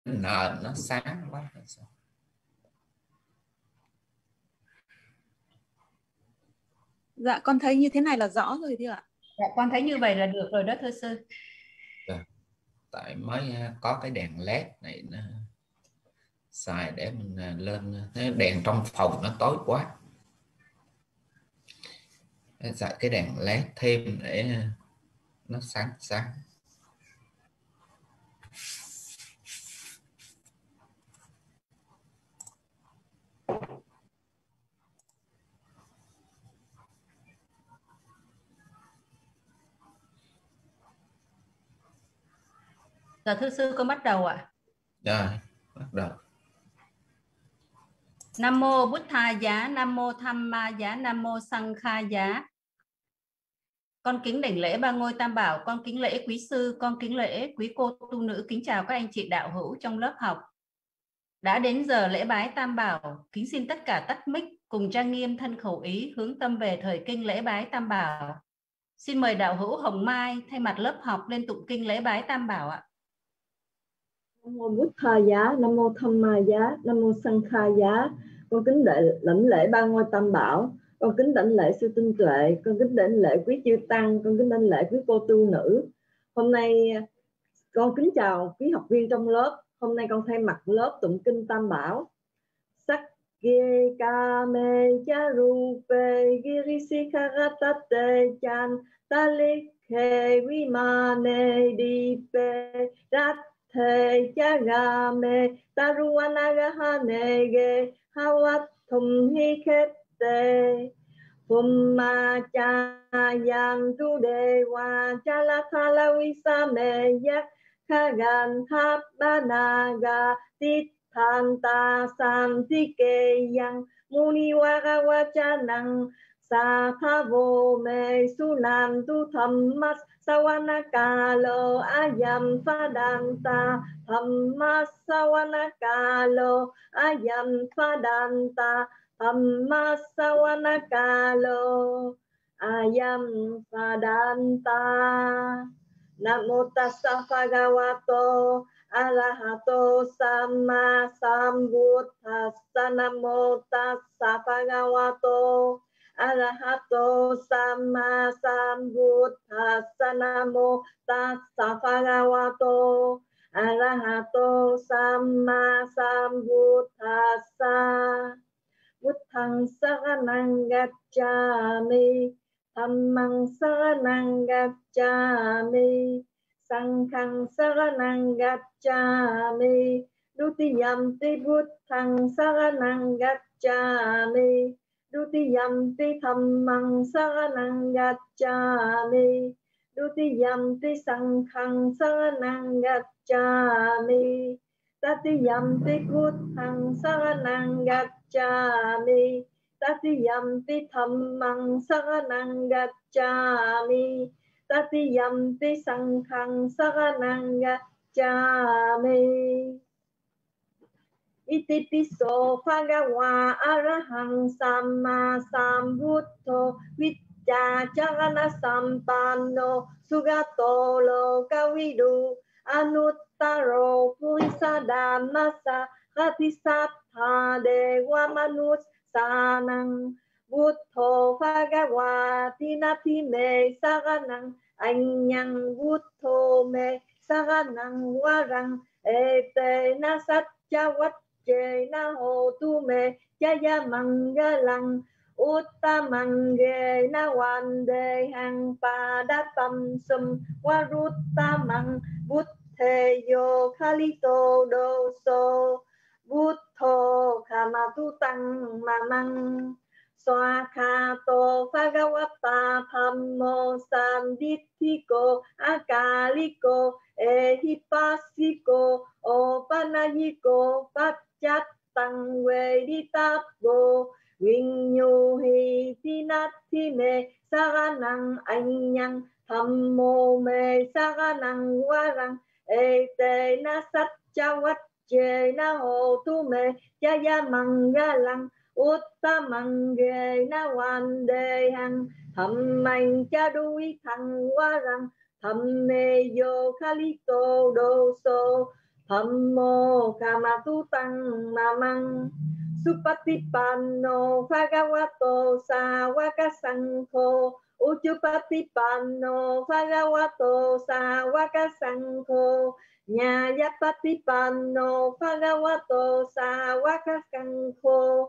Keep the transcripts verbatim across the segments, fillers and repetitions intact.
nền nó sáng quá. Dạ con thấy như thế này là rõ rồi thưa ạ. Dạ, con thấy như vậy là được rồi đó thưa sư. Dạ, tại mới có cái đèn led này nó xài để mình lên, cái đèn trong phòng nó tối quá, xài cái đèn led thêm để nó sáng sáng. Dạ thưa sư, con bắt đầu ạ. Rồi bắt đầu. Nam mô Bụt Tha Giá, Nam mô Tham Ma Giá, Nam mô Sang Kha Giá. Con kính đảnh lễ ba ngôi tam bảo, con kính lễ quý sư, con kính lễ quý cô tu nữ, kính chào các anh chị đạo hữu trong lớp học. Đã đến giờ lễ bái tam bảo, kính xin tất cả tắt mic cùng trang nghiêm thân khẩu ý hướng tâm về thời kinh lễ bái tam bảo. Xin mời đạo hữu Hồng Mai thay mặt lớp học lên tụng kinh lễ bái tam bảo ạ. Nam mô Bụt Tha Giá, Nam mô Tham Ma Giá, Nam mô Sang Kha Giá. Con kính đệ lãnh lễ ba ngôi tam bảo, con kính đảnh lễ sư tinh tuệ, con kính đảnh lễ quý chư tăng, con kính đảnh lễ quý cô tu nữ. Hôm nay con kính chào quý học viên trong lớp. Hôm nay con thay mặt lớp tụng kinh tam bảo. Sắc Ge Kame Charupe Girisikaраtate Chan Talikhe Vimane Dipe Rat Thề cha gà mê taruanagahane ge hawat thum hi khết tê phum ma cha yang tu de wa cha la tha la vi sa me yak kha gan tháp ba na ga tít than ta san ti ke yang muni wa ga wa cha năng sa tha vô me su nan tu tham mas Sawanakalo ayam fadanta Thamma sawanakalo ayam fadanta Thamma sawanakalo ayam fadanta. Namo tassa bhagavato arahato samma sambuddhassa. Namo tassa bhagavato Arahato Samma Sambuddhassa. Namo tassa bhagavato Arahato Samma Sambuddhassa. Buddhang saranang gacchami, Dhammang saranang gacchami, Sanghang saranang gacchami, Dutiyampi Buddhang saranang gacchami, Dutiyampi Dhammang saranang gacchami, Dutiyampi Sanghang saranang gacchami, Tatiyampi Buddhang saranang gacchami, Tatiyampi Dhammang saranang gacchami, Tatiyampi Sanghang saranang gacchami. Iti piso bhagawa arahang samma sambuddho vicca charana sampanno sugato lokavidu anuttaro purisadhamasa ratisatha dewa manus sanang buddho bhagawa tinati me saranang anyang buddho me saranang warang ete nasat chawat Chê na hồ tu mê chaya mangalang uttamang ge na wan de hang pa da tam sum waruttamang buddhe yo khalito do so buddho khamatu tăng mamang Swakato Bhagavata Dhammo Sandithiko Akaliko Ehipasiko Opanayiko Pachattang Veditapgo Vinyohi Tinati Me Saranang Anyang Dhammo Me Saranang Warang Ete Nasat Chawat Che Na Ho Tu Me Jaya Mangalang Uttamang ge na wan de hằng Dhammang cha đuôi thằng qua rằng Dhamme yo khalito do so Hammo kamatu tang mamang Supatipanno Bhagavato Sāvaka Saṅkho Ujjupatipanno Bhagavato Sāvaka Saṅkho Nyayapatipanno Bhagavato Sāvaka Saṅkho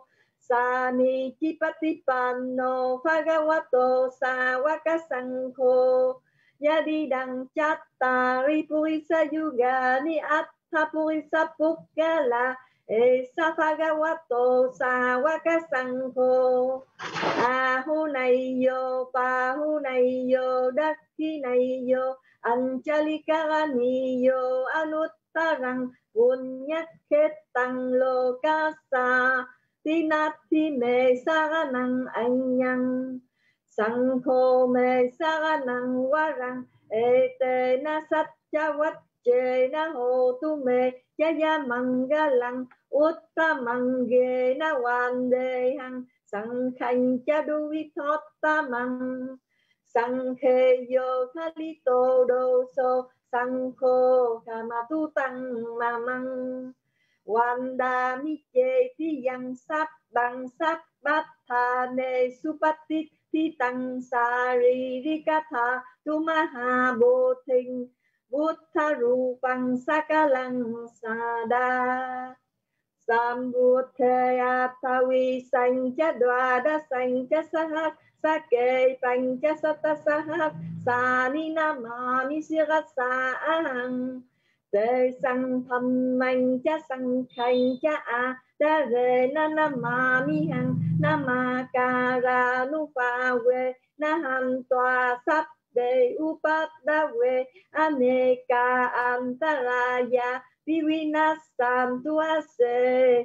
Sanicipatipanno Bhagavato Sāvaka Saṅkho Yadidang Cattari Purisa Yugani Atta Purisa Pukkala Esa Bhagavato Sāvaka Saṅkho Ahunayo Pahunayo Dakkinayo Anchalikaraniyo Anuttarang Punyakhetang Lokasa Tinati Me Saranang Anyang Saṅkho Me Saranang Warang Ete Na Satchavatche Na Hotu Me Jaya Mangalang Uttamangge Na Vandehang Saṅkhanh Chaduvithottamang Saṅkhe Yo Khalito Doso Saṅkho Kamatu Tang Mamang Wanda Miche Tiyang Sap Bang Sap Bát Tha Ne Supatit Thi Tăng Sari Rikatha Tumaha Bồ Thinh Buddha Rupang Sakalang Sada Sambuddhe Athavi Sañca Dvada Sañca Sahat Sake Pancha Sata Sahat Sani Namami Sirasa Ahang Te Sang Tham Mancha Sang Khancha A Đa Re Na Namami Hằng Namakara Nupa We Na Ham Tòa Sắp De Upadave Aneka Antaraya Vivinasam Tuase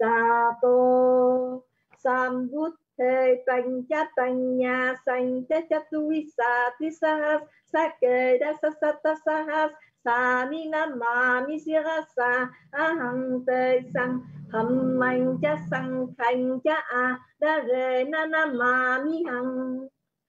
Sato Sambuddhe Pancha Panya Sañca Chatuvisa Tisahas Sake Dasasata Sahas Sani Namami Sirasa Ahang Te Sang Hammancha Saṅkhancha A Đa Re Na Namami Hằng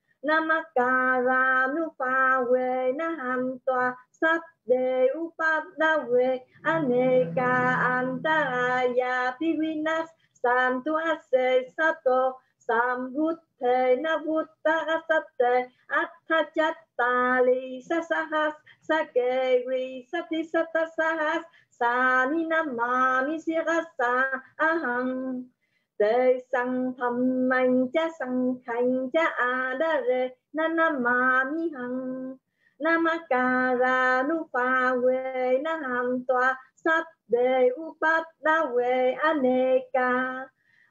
Namakara Nupa We Na Ham Tòa Sắp De Upadave Aneka Antaraya Pivinas Santu Ase Sato Sambuddhe Navuttara Satte Athachattali Sasahas Sakeri Sati Satasahas Sani Namami Sirasa Ahang Te Sang Tham Mancha Saṅkhancha A Đa Re Na Namami Hằng Namakara Nupa We Na Ham Tòa Sắp De Upadave Aneka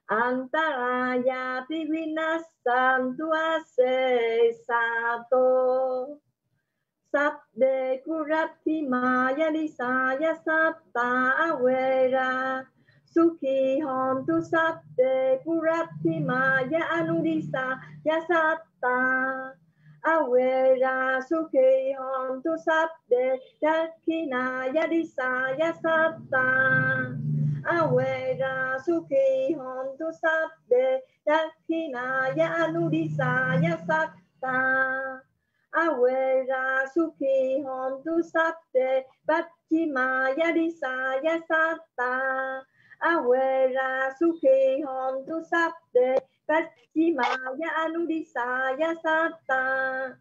Antaraya Pivinasam Tuase Sato Sắp De Kurati Maya Disaya Satta Avera Sukhi Hontu Sắp De Kurati Maya Anudisa Yasatta Avera Sukhi Hontu Sắp De Dakhinaya Disaya Satta Avera Sukhi Hontu Sắp De Dakhinaya Anudisaya Satta Avera Sukhi Hontu Sắp De Paccimaya Disaya Satta Avera Sukhi Hontu Sắp De Paccimaya Anudisaya Satta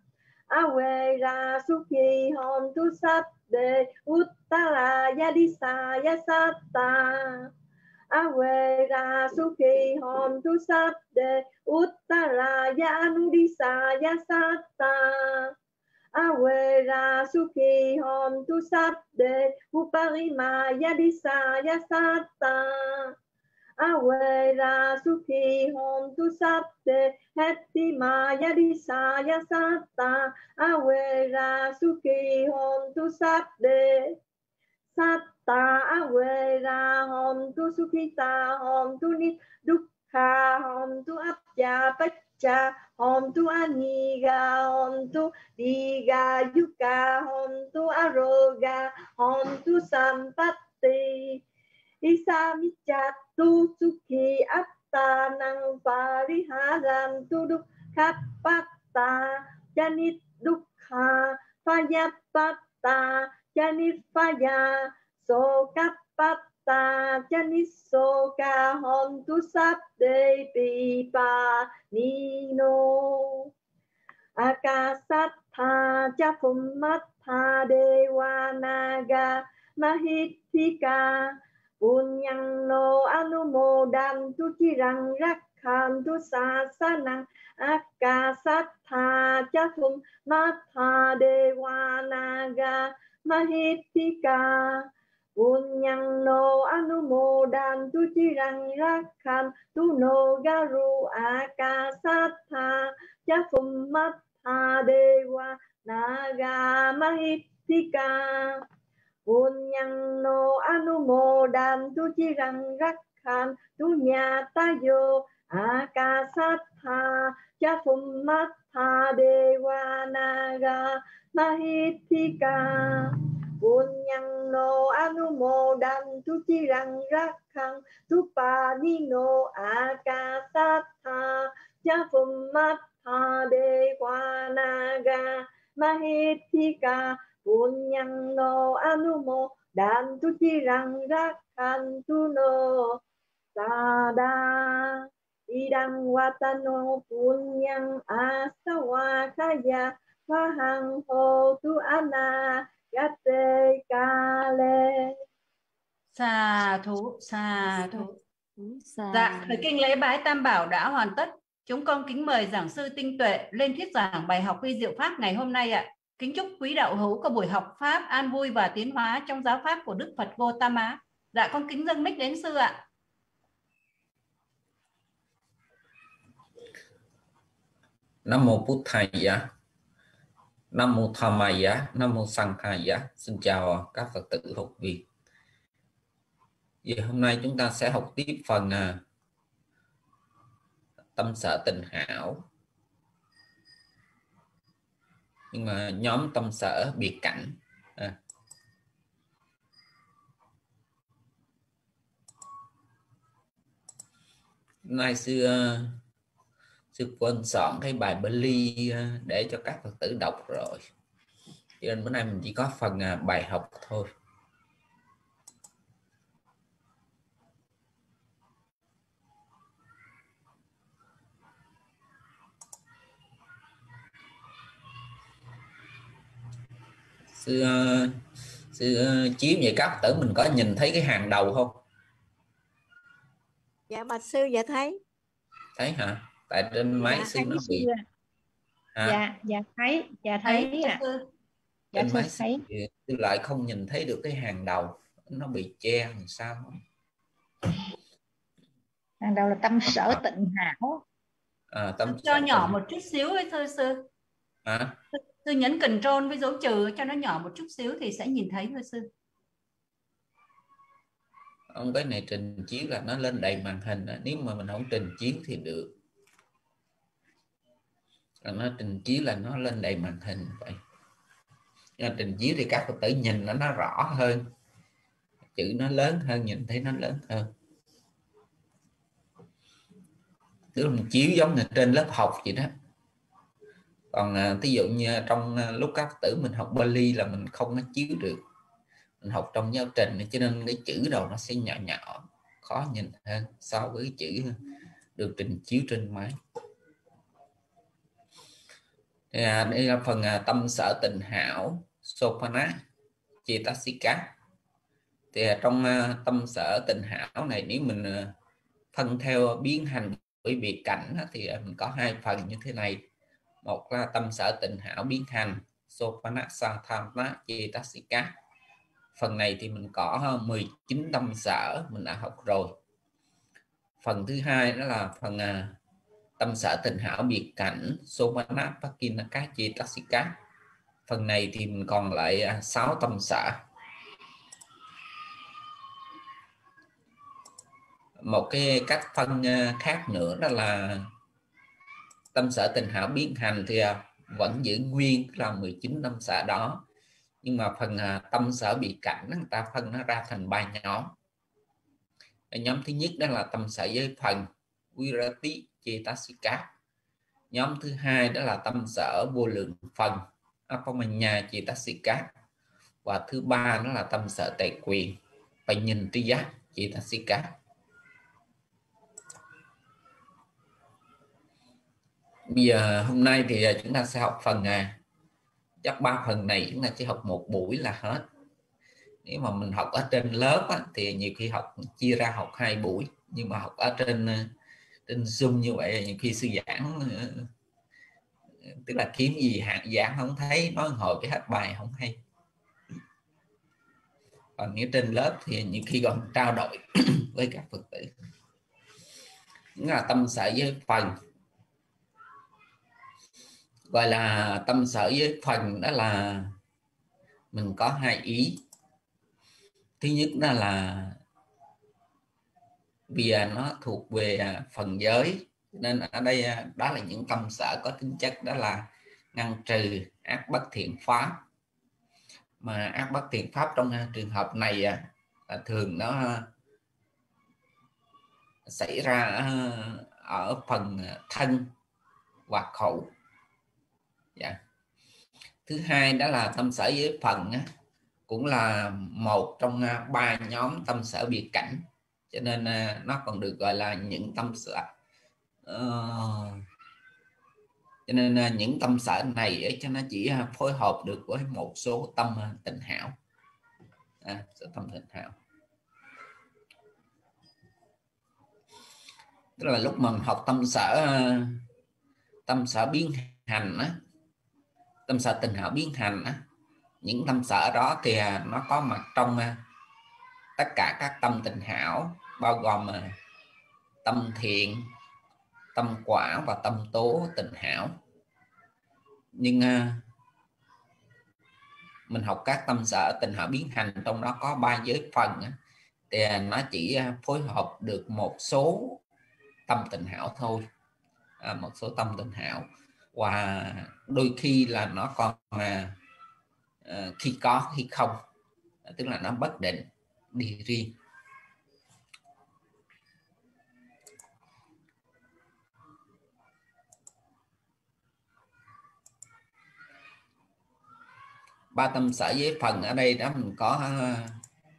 Avera Sukhi Hontu Sắp De Uttaraya Disaya Satta Avera Sukhi Hontu Sắp De Uttaraya Anudisaya Satta Avera Sukhi Hontu Sắp De Uparimaya Disaya Satta Avera Sukhi Hontu Sắp De Hettimaya Disaya Satta Avera Sukhi Hontu Sắp De Satta Avera Hontu Sukhita Hontu Nidukkha Hontu Abja Paccha Hontu Aniga Hontu Diga Yuka Hontu Aroga Hontu Sampatti Isamicatu Sukhi Atta Nang Pariharam Tu Dukkhapatta Janit Dukkha Payapatta Janit Paya so kappata chaniso ka hontu sabde pipa nino akasattha cha phummatha dewa naga mahithika punyang no anumodantu chirang rakhantu sasanang akasattha cha phummatha dewa naga mahithika punyang no anumodantu chirang rakhantu no garu akasattha cha phummatha dewa naga mahithika punyang no anumodantu chirang rakhantu nyatayo akasattha cha phummatha dewa naga mahithika punyang no anumodantu chirang rakhantu panino akasattha cha phummatha dewa naga mahithika punyang no anumodantu chirang rakhantu no sada idang watano punyang asawakaya vahang hotu ana gate kale. Xà thú, xà thú. Dạ, thời kinh lễ bái Tam Bảo đã hoàn tất. Chúng con kính mời giảng sư Tinh Tuệ lên thuyết giảng bài học huy diệu pháp ngày hôm nay ạ. Kính chúc quý đạo hữu có buổi học pháp an vui và tiến hóa trong giáo pháp của Đức Phật Gautama. Dạ, con kính dâng mic đến sư ạ. Nam mô Buddhaya, Nam mô Dhammaya, Nam mô Sanghaya. Xin chào các Phật tử học viên. Giờ hôm nay chúng ta sẽ học tiếp phần à, tâm sở tình hảo. Nhưng mà nhóm tâm sở biệt cảnh. À. Hôm nay sư sư quên soạn cái bài Bali để cho các Phật tử đọc rồi, cho nên bữa nay mình chỉ có phần bài học thôi. Sư sư chiếu vậy các Phật tử mình có nhìn thấy cái hàng đầu không? Dạ bạch sư, dạ thấy. Thấy hả? Tại trên máy Dạ, sư thấy nó sư bị ạ. hả? Dạ, dạ thấy, dạ thấy ạ. Dạ Trên sư máy thấy. sư lại không nhìn thấy được cái hàng đầu, nó bị che làm sao? Hàng đầu là tâm sở tịnh hảo. À, tâm cho sở nhỏ tịnh. một chút xíu ấy thưa sư. Hả? Sư nhấn Ctrl với dấu trừ cho nó nhỏ một chút xíu thì sẽ nhìn thấy thưa sư. Ông cái này trình chiếu là nó lên đầy màn hình đó. Nếu mà mình không trình chiếu thì được. Còn nó trình chiếu là nó lên đầy màn hình vậy. Nhưng mà trình chiếu thì các Phật tử nhìn nó nó rõ hơn, chữ nó lớn hơn, nhìn thấy nó lớn hơn. Tức là mình chiếu giống như trên lớp học vậy đó. Còn ví dụ như trong lúc các Phật tử mình học Bali là mình không có chiếu được, mình học trong giáo trình cho nên cái chữ đầu nó sẽ nhỏ nhỏ, khó nhìn hơn so với cái chữ được trình chiếu trên máy. Đây là phần tâm sở tịnh hảo Sopana Cetasika. Thì trong tâm sở tịnh hảo này, nếu mình phân theo biến hành với biệt cảnh thì mình có hai phần như thế này. Một là tâm sở tịnh hảo biến hành Sopana Satthana Cetasika. Phần này thì mình có mười chín tâm sở mình đã học rồi. Phần thứ hai đó là phần tâm sở tịnh hảo biệt cảnh Sopana Pakinaka Cetasika. Phần này thì mình còn lại sáu tâm sở. Một cái cách phân khác nữa đó là tâm sở tịnh hảo biến hành thì vẫn giữ nguyên là mười chín tâm sở đó, nhưng mà phần tâm sở biệt cảnh người ta phân nó ra thành ba nhóm. Nhóm thứ nhất đó là tâm sở giới phần Virati Cetasika. Nhóm thứ hai đó là tâm sở vô lượng phần Apamanya Cetasika. và thứ ba đó là tâm sở tề quyền bệnh nhìn tri giác chị ta xí cá. Bây giờ hôm nay thì chúng ta sẽ học phần à, chắc ba phần này chúng ta chỉ học một buổi là hết. Nếu mà mình học ở trên lớp á, thì nhiều khi học chia ra học hai buổi, nhưng mà học ở trên trên Zoom như vậy nhiều khi sư giảng tức là kiếm gì hạng giảng không thấy, nói hồi cái hết bài không hay. Còn nếu trên lớp thì nhiều khi còn trao đổi với các Phật tử. Đó là tâm sở với phần. Gọi là tâm sở với phần đó là mình có hai ý. Thứ nhất đó là vì nó thuộc về phần giới, nên ở đây đó là những tâm sở có tính chất đó là ngăn trừ ác bất thiện pháp. Mà ác bất thiện pháp trong trường hợp này là thường nó xảy ra ở phần thân hoặc khẩu. Dạ. Thứ hai đó là tâm sở với phần cũng là một trong ba nhóm tâm sở biệt cảnh, cho nên nó còn được gọi là những tâm sở. Uh, cho nên những tâm sở này cho nó chỉ phối hợp được với một số tâm tịnh hảo, à, số tâm tịnh hảo. Tức là lúc mà mình học tâm sở tâm sở biến hành á, tâm sở tịnh hảo biến hành á, những tâm sở đó thì nó có mặt trong tất cả các tâm tịnh hảo, bao gồm tâm thiện, tâm quả và tâm tố tịnh hảo. Nhưng mình học các tâm sở tịnh hảo biến hành, trong đó có ba giới phần thì nó chỉ phối hợp được một số tâm tịnh hảo thôi, à, một số tâm tịnh hảo, và đôi khi là nó còn mà uh, khi có khi không, tức là nó bất định đi riêng. Ba tâm sở với phần ở đây đó mình có uh,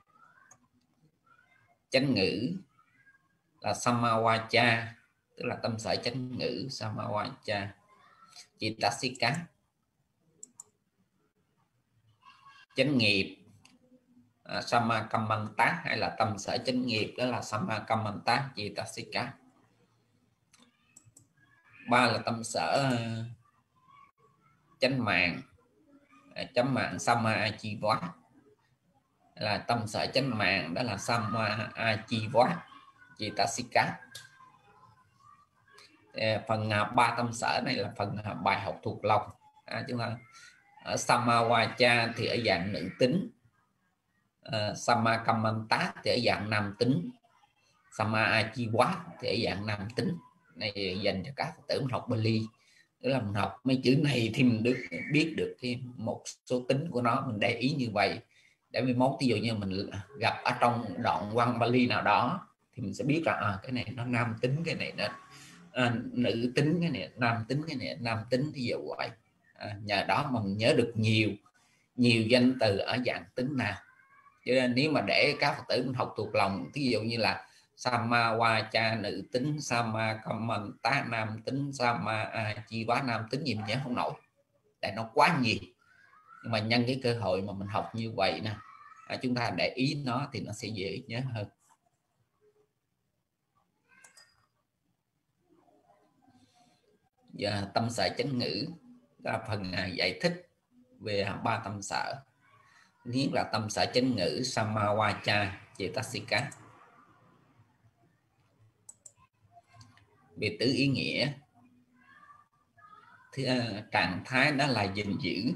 chánh ngữ là Sammawacha, tức là tâm sở chánh ngữ Sammawacha. Chitasika, chánh nghiệp uh, Sammakamanta, hay là tâm sở chánh nghiệp đó là Sammakamanta Chitasika. Ba là tâm sở uh, chánh mạng, chánh mạng Samma Achiva, là tâm sở chánh mạng đó là Samma Achiva Chitasika. Phần ba tâm sở này là phần bài học thuộc lòng, à, chúng ta ở Sammawacha thì ở dạng nữ tính, uh, Sammakamanta thì ở dạng nam tính, Samma Achiva thì ở dạng nam tính. Này dành cho các Phật tử mình học Bali, tức là mình học mấy chữ này thì mình được biết được cái một số tính của nó, mình để ý như vậy để mai mốt ví dụ như mình gặp ở trong đoạn văn Bali nào đó thì mình sẽ biết là à, cái này nó nam tính, cái này nó à, nữ tính, cái này nam tính, cái này nam tính, thì dụ vậy. À, nhờ đó mà mình nhớ được nhiều nhiều danh từ ở dạng tính nào. Cho nên nếu mà để các Phật tử mình học thuộc lòng, ví dụ như là Sammawacha nữ tính, Sammakamanta nam tính, Samma Achiva nam tính, gì mình nhớ không nổi, tại nó quá nhiều. Nhưng mà nhân cái cơ hội mà mình học như vậy nè, à, chúng ta để ý nó thì nó sẽ dễ nhớ hơn. Và tâm sở chánh ngữ là phần giải thích về ba tâm sở. Nhất là tâm sở chánh ngữ Sammawacha Chitasika. Về tứ ý nghĩa, thì uh, trạng thái đó là gìn giữ,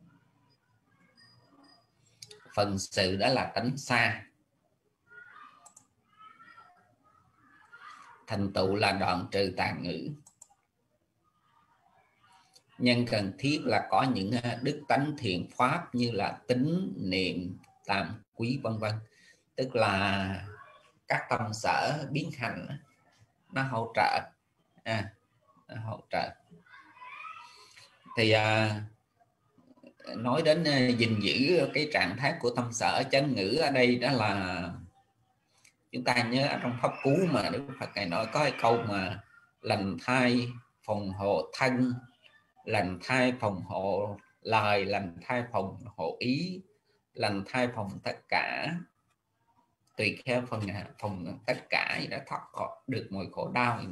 phần sự đó là tránh xa, thành tựu là đoạn trừ tà ngữ, nhân cần thiết là có những đức tánh thiện pháp như là tín, niệm, tàm quý vân vân. Tức là các tâm sở biến hành nó hỗ trợ, à, nó hỗ trợ. Thì à, nói đến gìn giữ cái trạng thái của tâm sở chánh ngữ ở đây, đó là chúng ta nhớ ở trong pháp cú mà Đức Phật Ngài nói có cái câu mà lành thai phòng hộ thân, lành thai phòng hộ lời, lành thai phòng hộ ý, lành thai phòng tất cả, tùy theo phần phòng tất cả đã thoát khỏi được mọi khổ đau.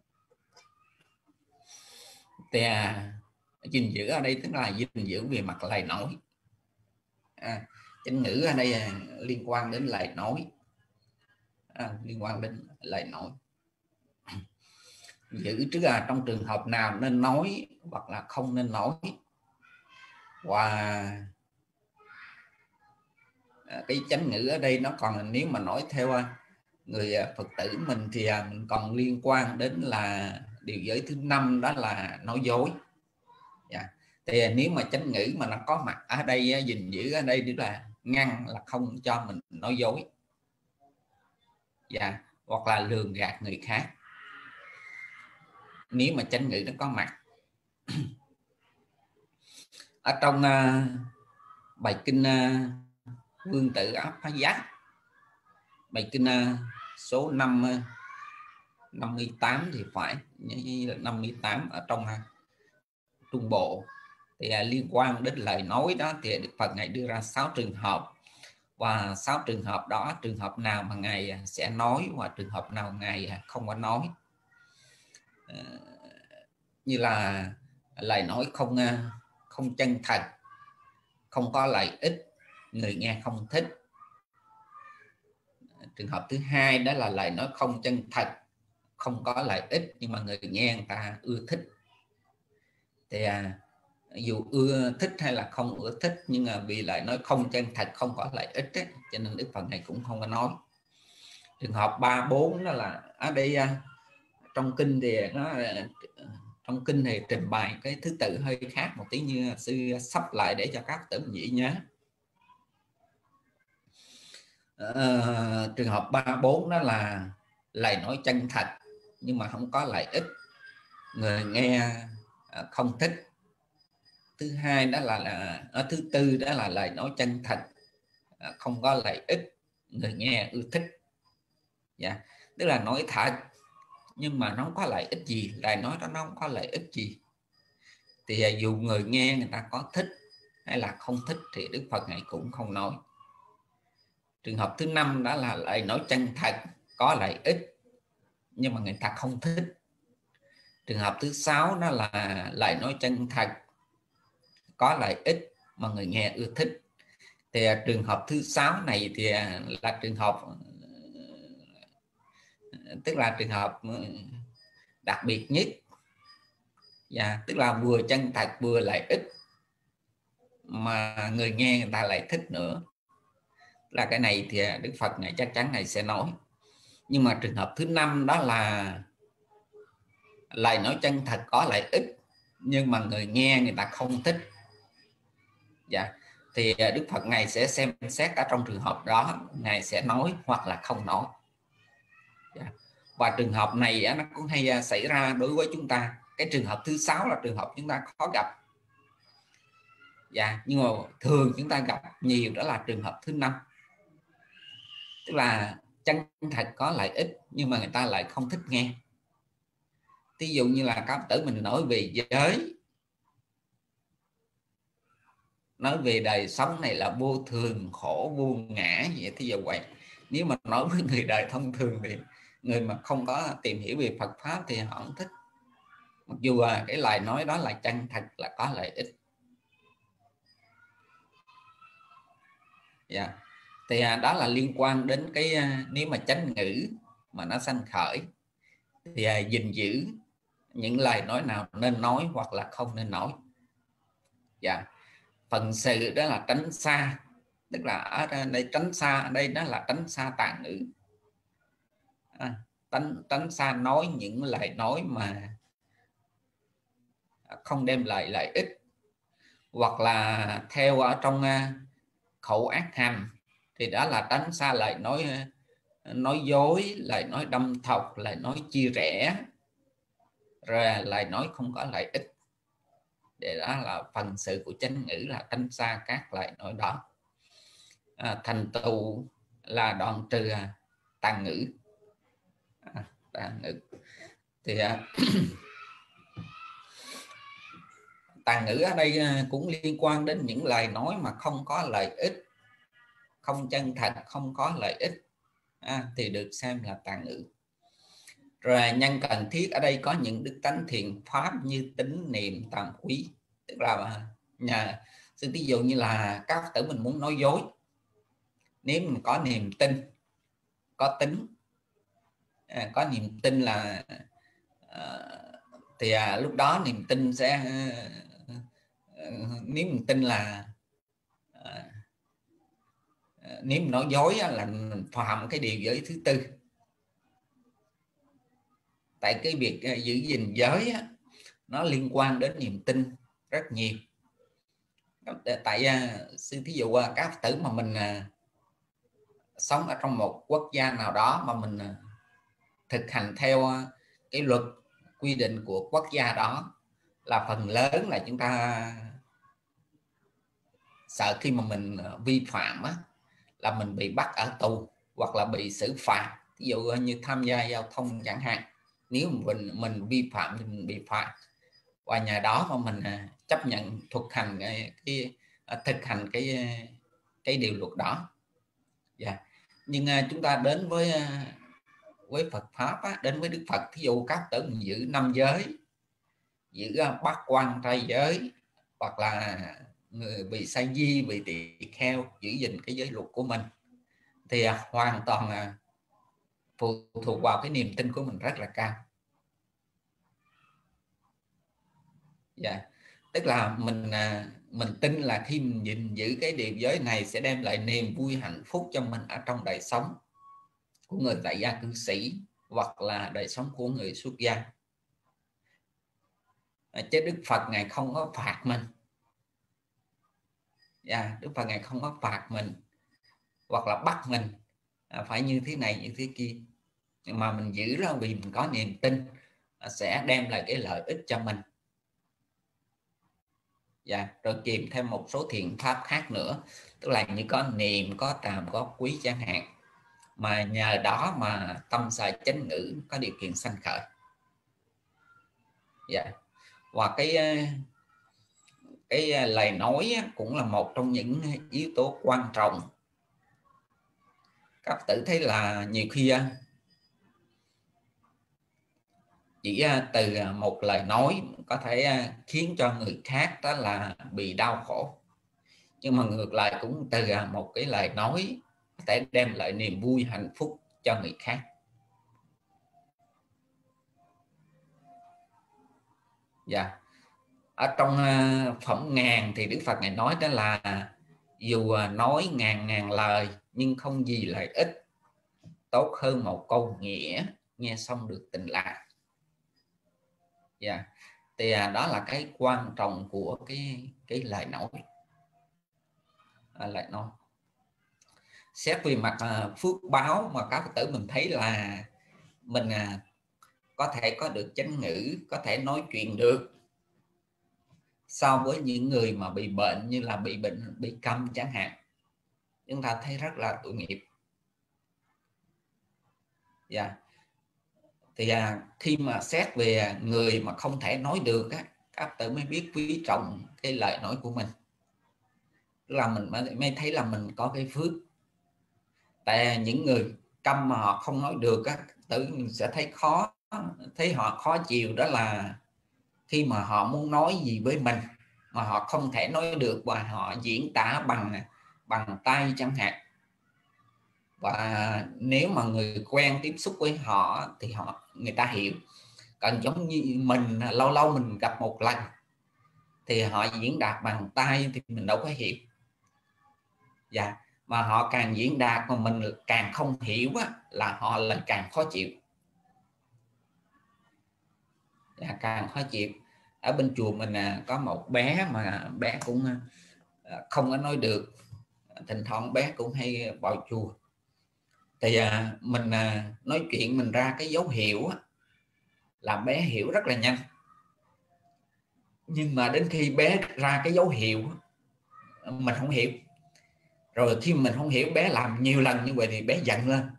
Thì à, gìn giữ ở đây tức là gìn giữ về mặt lời nói. À, chánh ngữ ở đây à, liên quan đến lời nói, à, liên quan đến lời nói. Giữ trước là trong trường hợp nào nên nói hoặc là không nên nói. Và cái chánh ngữ ở đây nó còn, nếu mà nói theo người Phật tử mình thì mình còn liên quan đến là điều giới thứ năm, đó là nói dối. Yeah. Thì nếu mà chánh ngữ mà nó có mặt ở đây, gìn giữ ở đây, tức là ngăn là không cho mình nói dối, yeah, hoặc là lường gạt người khác. Nếu mà chánh ngữ nó có mặt ở trong uh, bài kinh uh, Vương Tự Áp Phá Giác, bài kinh uh, số năm, uh, năm mươi tám thì phải, năm mươi tám ở trong uh, Trung Bộ, thì uh, liên quan đến lời nói đó thì Đức Phật Ngài đưa ra sáu trường hợp, và sáu trường hợp đó, trường hợp nào mà Ngài sẽ nói và trường hợp nào Ngài không có nói. Uh, như là lời nói không uh, không chân thật, không có lợi ích, người nghe không thích. Trường hợp thứ hai đó là lời nói không chân thật, không có lợi ích nhưng mà người nghe người ta ưa thích. Thì à, dù ưa thích hay là không ưa thích, nhưng mà vì lời nói không chân thật, không có lợi ích ấy, cho nên Đức Phật này cũng không có nói. Trường hợp ba bốn đó là ở đây à, trong kinh thì nó trong kinh thì trình bày cái thứ tự hơi khác một tí, như sư sắp lại để cho các tử nhị nhớ. Uh, trường hợp ba bốn đó là lời nói chân thật nhưng mà không có lợi ích, người nghe uh, không thích. Thứ hai đó là, là ở thứ tư đó là lời nói chân thật, uh, không có lợi ích, người nghe ưa thích. Dạ, yeah. Tức là nói thật nhưng mà nó không có lợi ích gì, lời nói đó nó không có lợi ích gì, thì uh, dù người nghe người ta có thích hay là không thích thì Đức Phật này cũng không nói. Trường hợp thứ năm đó là lời nói chân thật, có lợi ích nhưng mà người ta không thích. Trường hợp thứ sáu đó là lời nói chân thật, có lợi ích mà người nghe ưa thích. Thì trường hợp thứ sáu này thì là trường hợp, tức là trường hợp đặc biệt nhất. Dạ, tức là vừa chân thật vừa lợi ích mà người nghe người ta lại thích nữa. Là cái này thì Đức Phật này chắc chắn này sẽ nói. Nhưng mà trường hợp thứ năm đó là lời nói chân thật có lợi ích nhưng mà người nghe người ta không thích. Dạ, thì Đức Phật này sẽ xem xét ở trong trường hợp đó, Ngài sẽ nói hoặc là không nói. Dạ. Và trường hợp này nó cũng hay xảy ra đối với chúng ta. Cái trường hợp thứ sáu là trường hợp chúng ta khó gặp. Dạ, nhưng mà thường chúng ta gặp nhiều đó là trường hợp thứ năm. Tức là chân thật có lợi ích nhưng mà người ta lại không thích nghe. Ví dụ như là các tử mình nói về giới, nói về đời sống này là vô thường, khổ, vô ngã, vậy thì giờ vậy. Nếu mà nói với người đời thông thường thì người mà không có tìm hiểu về Phật Pháp thì họ không thích. Mặc dù là cái lời nói đó là chân thật, là có lợi ích. Dạ. Yeah. Thì đó là liên quan đến cái, nếu mà chánh ngữ mà nó sanh khởi thì gìn giữ những lời nói nào nên nói hoặc là không nên nói. Dạ. Yeah. Phần sự đó là tránh xa, tức là ở đây tránh xa, ở đây đó là tránh xa tà ngữ, à, tránh, tránh xa nói những lời nói mà không đem lại lợi ích, hoặc là theo ở trong khẩu ác hành thì đó là tránh xa lời nói nói dối, lời nói đâm thọc, lời nói chia rẽ, rồi lời nói không có lợi ích. để đó là phần sự của chánh ngữ là tránh xa các lời nói đó. À, thành tựu là đoạn trừ tà ngữ. À, tà ngữ thì à, tà ngữ ở đây cũng liên quan đến những lời nói mà không có lợi ích, không chân thật, không có lợi ích, à, thì được xem là tà ngữ. Rồi nhân cần thiết ở đây có những đức tánh thiện pháp như tín niệm tàm quý, tức là nhà sự ví dụ như là các Phật tử mình muốn nói dối, nếu mình có niềm tin, có tính, à, có niềm tin là à, thì à, lúc đó niềm tin sẽ à, nếu mình tin là à, nếu mình nói dối là mình phạm cái điều giới thứ tư. Tại cái việc giữ gìn giới á, nó liên quan đến niềm tin rất nhiều. Tại sư thí dụ các Phật tử mà mình sống ở trong một quốc gia nào đó mà mình thực hành theo cái luật quy định của quốc gia đó, là phần lớn là chúng ta sợ khi mà mình vi phạm á, là mình bị bắt ở tù hoặc là bị xử phạt. Ví dụ như tham gia giao thông chẳng hạn, nếu mình mình vi phạm thì mình bị phạt, và nhà đó mà mình chấp nhận thực hành cái, cái thực hành cái cái điều luật đó. Yeah. Nhưng chúng ta đến với với Phật pháp á, đến với Đức Phật, thí dụ các tử mình giữ năm giới, giữ bát quan trai giới, hoặc là người bị sa di, bị tỳ kheo, giữ gìn cái giới luật của mình, thì hoàn toàn là phụ thuộc vào cái niềm tin của mình rất là cao. Dạ, tức là mình mình tin là khi mình gìn giữ cái điều giới này sẽ đem lại niềm vui hạnh phúc cho mình ở trong đời sống của người tại gia cư sĩ hoặc là đời sống của người xuất gia. Chứ Đức Phật Ngài không có phạt mình. Dạ, Đức Phật Ngài không có phạt mình hoặc là bắt mình phải như thế này như thế kia, nhưng mà mình giữ ra vì mình có niềm tin sẽ đem lại cái lợi ích cho mình. Dạ, rồi kèm thêm một số thiện pháp khác nữa, tức là như có niệm, có tàm, có quý chẳng hạn, mà nhờ đó mà tâm xài chánh ngữ có điều kiện sanh khởi. Dạ, và cái cái lời nói cũng là một trong những yếu tố quan trọng. Các tử thấy là nhiều khi chỉ từ một lời nói có thể khiến cho người khác đó là bị đau khổ, nhưng mà ngược lại cũng từ một cái lời nói có thể đem lại niềm vui hạnh phúc cho người khác. Dạ, ở trong phẩm ngàn thì Đức Phật Ngài nói đó là dù nói ngàn ngàn lời nhưng không gì lợi ích, tốt hơn một câu nghĩa nghe xong được tình lạ. Dạ, thì đó là cái quan trọng của cái cái lời nói. À, lời nói xét về mặt uh, phước báo mà các Phật tử mình thấy là mình uh, có thể có được chánh ngữ, có thể nói chuyện được, so với những người mà bị bệnh như là bị bệnh bị câm chẳng hạn, chúng ta thấy rất là tội nghiệp. Dạ, thì uh, khi mà xét về người mà không thể nói được á, các Phật tử mới biết quý trọng cái lời nói của mình, là mình mới thấy là mình có cái phước. Tại những người câm mà họ không nói được á, tự mình sẽ thấy khó, thấy họ khó chịu, đó là khi mà họ muốn nói gì với mình mà họ không thể nói được và họ diễn tả bằng bằng tay chẳng hạn. Và nếu mà người quen tiếp xúc với họ thì họ người ta hiểu. Còn giống như mình lâu lâu mình gặp một lần thì họ diễn đạt bằng tay thì mình đâu có hiểu. Dạ, mà họ càng diễn đạt mà mình càng không hiểu á, là họ lại càng khó chịu. Dạ, càng khó chịu. Ở bên chùa mình à, có một bé mà bé cũng à, không có nói được, thỉnh thoảng bé cũng hay vào chùa. Thì à, mình à, nói chuyện mình ra cái dấu hiệu á, là bé hiểu rất là nhanh. nhưng mà đến khi bé ra cái dấu hiệu mình không hiểu, rồi khi mình không hiểu bé làm nhiều lần như vậy thì bé giận lên.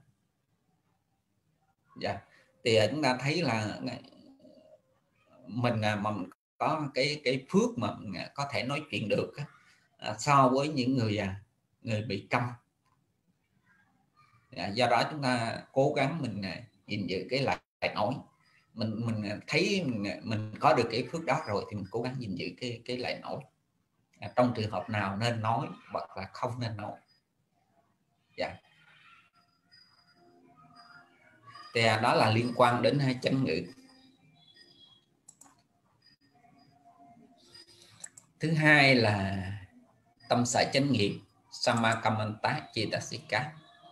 Dạ. Thì chúng ta thấy là mình mà mình có cái cái phước mà mình có thể nói chuyện được so với những người người bị câm. Do đó chúng ta cố gắng mình gìn giữ cái lời nói. Mình mình thấy mình, mình có được cái phước đó rồi thì mình cố gắng gìn giữ cái cái lời nói. Trong trường hợp nào nên nói hoặc là không nên nói. Dạ. Thì đó là liên quan đến chánh ngữ. Thứ hai là tâm sở chánh nghiệp Samakamanta Cetasika.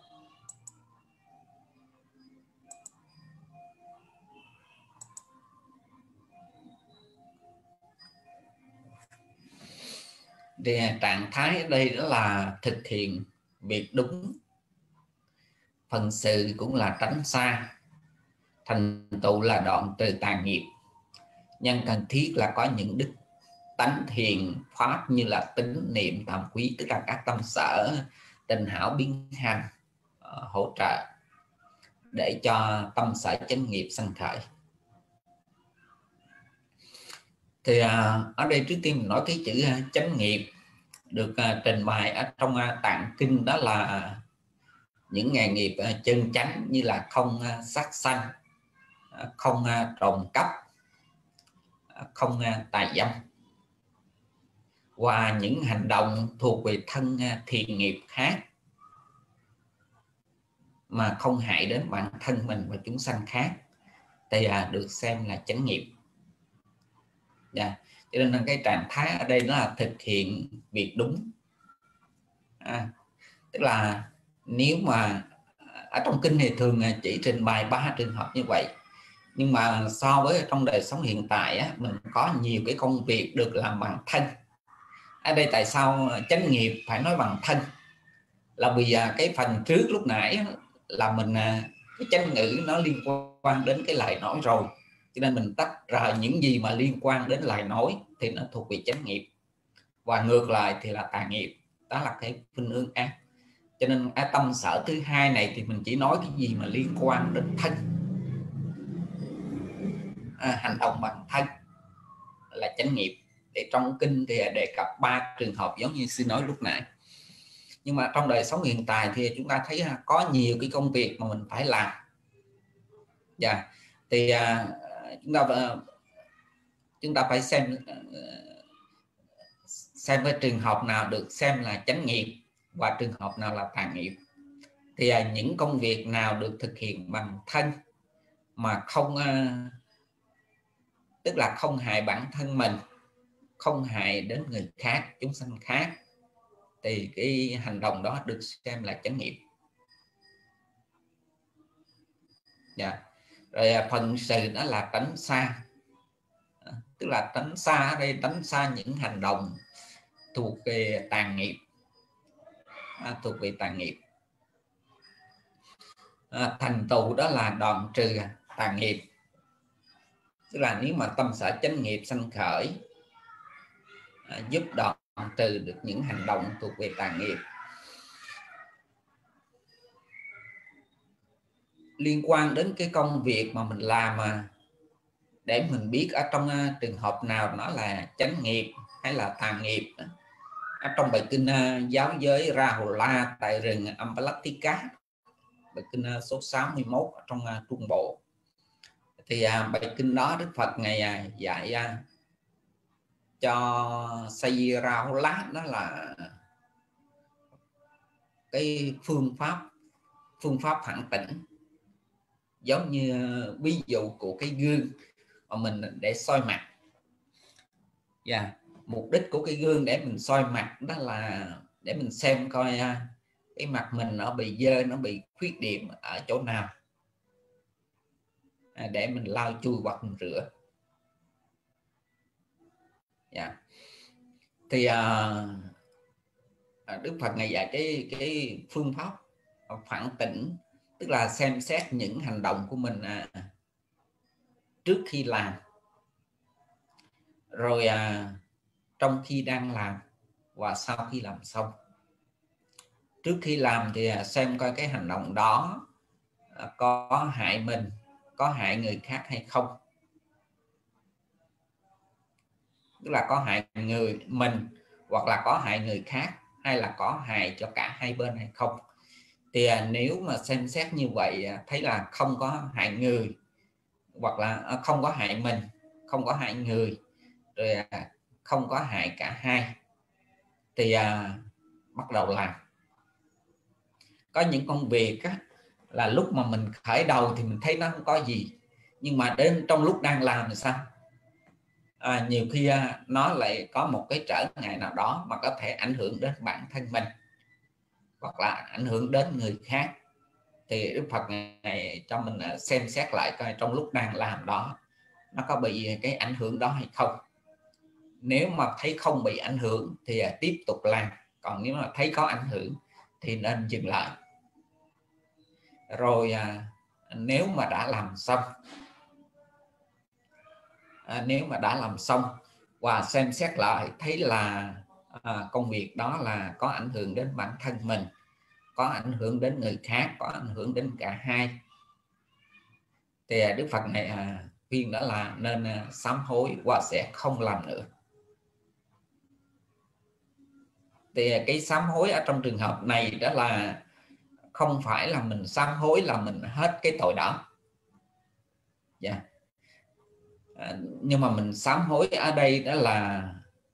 Thì trạng thái ở đây đó là thực hiện việc đúng, phần sự cũng là tránh xa, thành tựu là đoạn trừ tà nghiệp. Nhân cần thiết là có những đức tánh thiền pháp như là tín niệm tam quý, tức là các tâm sở tình hảo biến hành uh, hỗ trợ để cho tâm sở chánh nghiệp sanh khởi. Thì uh, ở đây trước tiên mình nói cái chữ uh, chánh nghiệp được uh, trình bày ở trong uh, tạng kinh, đó là những nghề nghiệp uh, chân chánh như là không uh, sát sanh, uh, không uh, trộm cắp, uh, không uh, tà dâm, và những hành động thuộc về thân uh, thiện nghiệp khác mà không hại đến bản thân mình và chúng sanh khác thì uh, được xem là chánh nghiệp. Yeah. Cho nên là cái trạng thái ở đây nó là thực hiện việc đúng. À, tức là nếu mà ở trong kinh thì thường chỉ trình bày ba trường hợp như vậy, nhưng mà so với trong đời sống hiện tại á, mình có nhiều cái công việc được làm bằng thân. Ở đây tại sao chánh nghiệp phải nói bằng thân, là vì cái phần trước lúc nãy là mình cái chánh ngữ nó liên quan đến cái lời nói rồi, cho nên mình tách rời những gì mà liên quan đến lời nói thì nó thuộc về chánh nghiệp, và ngược lại thì là tà nghiệp, đó là cái khuynh hướng ác. Cho nên ở tâm sở thứ hai này thì mình chỉ nói cái gì mà liên quan đến thân, à, hành động bằng thân là chánh nghiệp. Để trong kinh thì đề cập ba trường hợp giống như sư nói lúc nãy. Nhưng mà trong đời sống hiện tại thì chúng ta thấy có nhiều cái công việc mà mình phải làm. Dạ. Thì uh, chúng ta uh, chúng ta phải xem uh, xem cái trường hợp nào được xem là chánh nghiệp và trường hợp nào là tà nghiệp. Thì uh, những công việc nào được thực hiện bằng thân mà không uh, tức là không hại bản thân mình, không hại đến người khác, chúng sanh khác, thì cái hành động đó được xem là chánh nghiệp. Dạ. Rồi phần sự đó là tránh xa, tức là tránh xa ở đây tránh xa những hành động thuộc về tà nghiệp, à, thuộc về tà nghiệp. À, thành tựu đó là đoạn trừ tà nghiệp, tức là nếu mà tâm sở chánh nghiệp sanh khởi, à, giúp đoạn trừ được những hành động thuộc về tà nghiệp. Liên quan đến cái công việc mà mình làm, mà để mình biết ở trong uh, trường hợp nào nó là chánh nghiệp hay là tà nghiệp, ở trong bài kinh uh, giáo giới Rahula tại rừng Ampalattika, bài kinh uh, số sáu mươi mốt trong uh, Trung Bộ, thì uh, bài kinh đó Đức Phật ngày uh, dạy uh, cho Say Rahula, đó là cái phương pháp phương pháp phản tỉnh, giống như ví dụ của cái gương mà mình để soi mặt. Dạ. Yeah. Mục đích của cái gương để mình soi mặt đó là để mình xem coi cái mặt mình nó bị dơ, nó bị khuyết điểm ở chỗ nào, để mình lau chùi hoặc mình rửa. Dạ. Yeah. Thì uh, Đức Phật ngày dạy cái cái phương pháp phản tỉnh, tức là xem xét những hành động của mình uh, trước khi làm, rồi à, trong khi đang làm và sau khi làm xong. Trước khi làm thì xem coi cái hành động đó có hại mình, có hại người khác hay không. Tức là có hại người mình hoặc là có hại người khác, hay là có hại cho cả hai bên hay không. Thì nếu mà xem xét như vậy thấy là không có hại người, hoặc là không có hại mình, không có hại người, rồi không có hại cả hai, thì à, bắt đầu làm. Có những công việc á, là lúc mà mình khởi đầu thì mình thấy nó không có gì, nhưng mà đến trong lúc đang làm thì sao? À, nhiều khi à, nó lại có một cái trở ngại nào đó mà có thể ảnh hưởng đến bản thân mình hoặc là ảnh hưởng đến người khác. Thì Đức Phật này cho mình xem xét lại coi trong lúc đang làm đó nó có bị cái ảnh hưởng đó hay không. Nếu mà thấy không bị ảnh hưởng thì tiếp tục làm, còn nếu mà thấy có ảnh hưởng thì nên dừng lại. Rồi à, nếu mà đã làm xong à, nếu mà đã làm xong và xem xét lại thấy là à, công việc đó là có ảnh hưởng đến bản thân mình, có ảnh hưởng đến người khác, có ảnh hưởng đến cả hai, thì Đức Phật này à, khuyên đó là nên à, sám hối và sẽ không làm nữa. Thì cái sám hối ở trong trường hợp này đó là không phải là mình sám hối là mình hết cái tội đó. Dạ. Yeah. À, nhưng mà mình sám hối ở đây đó là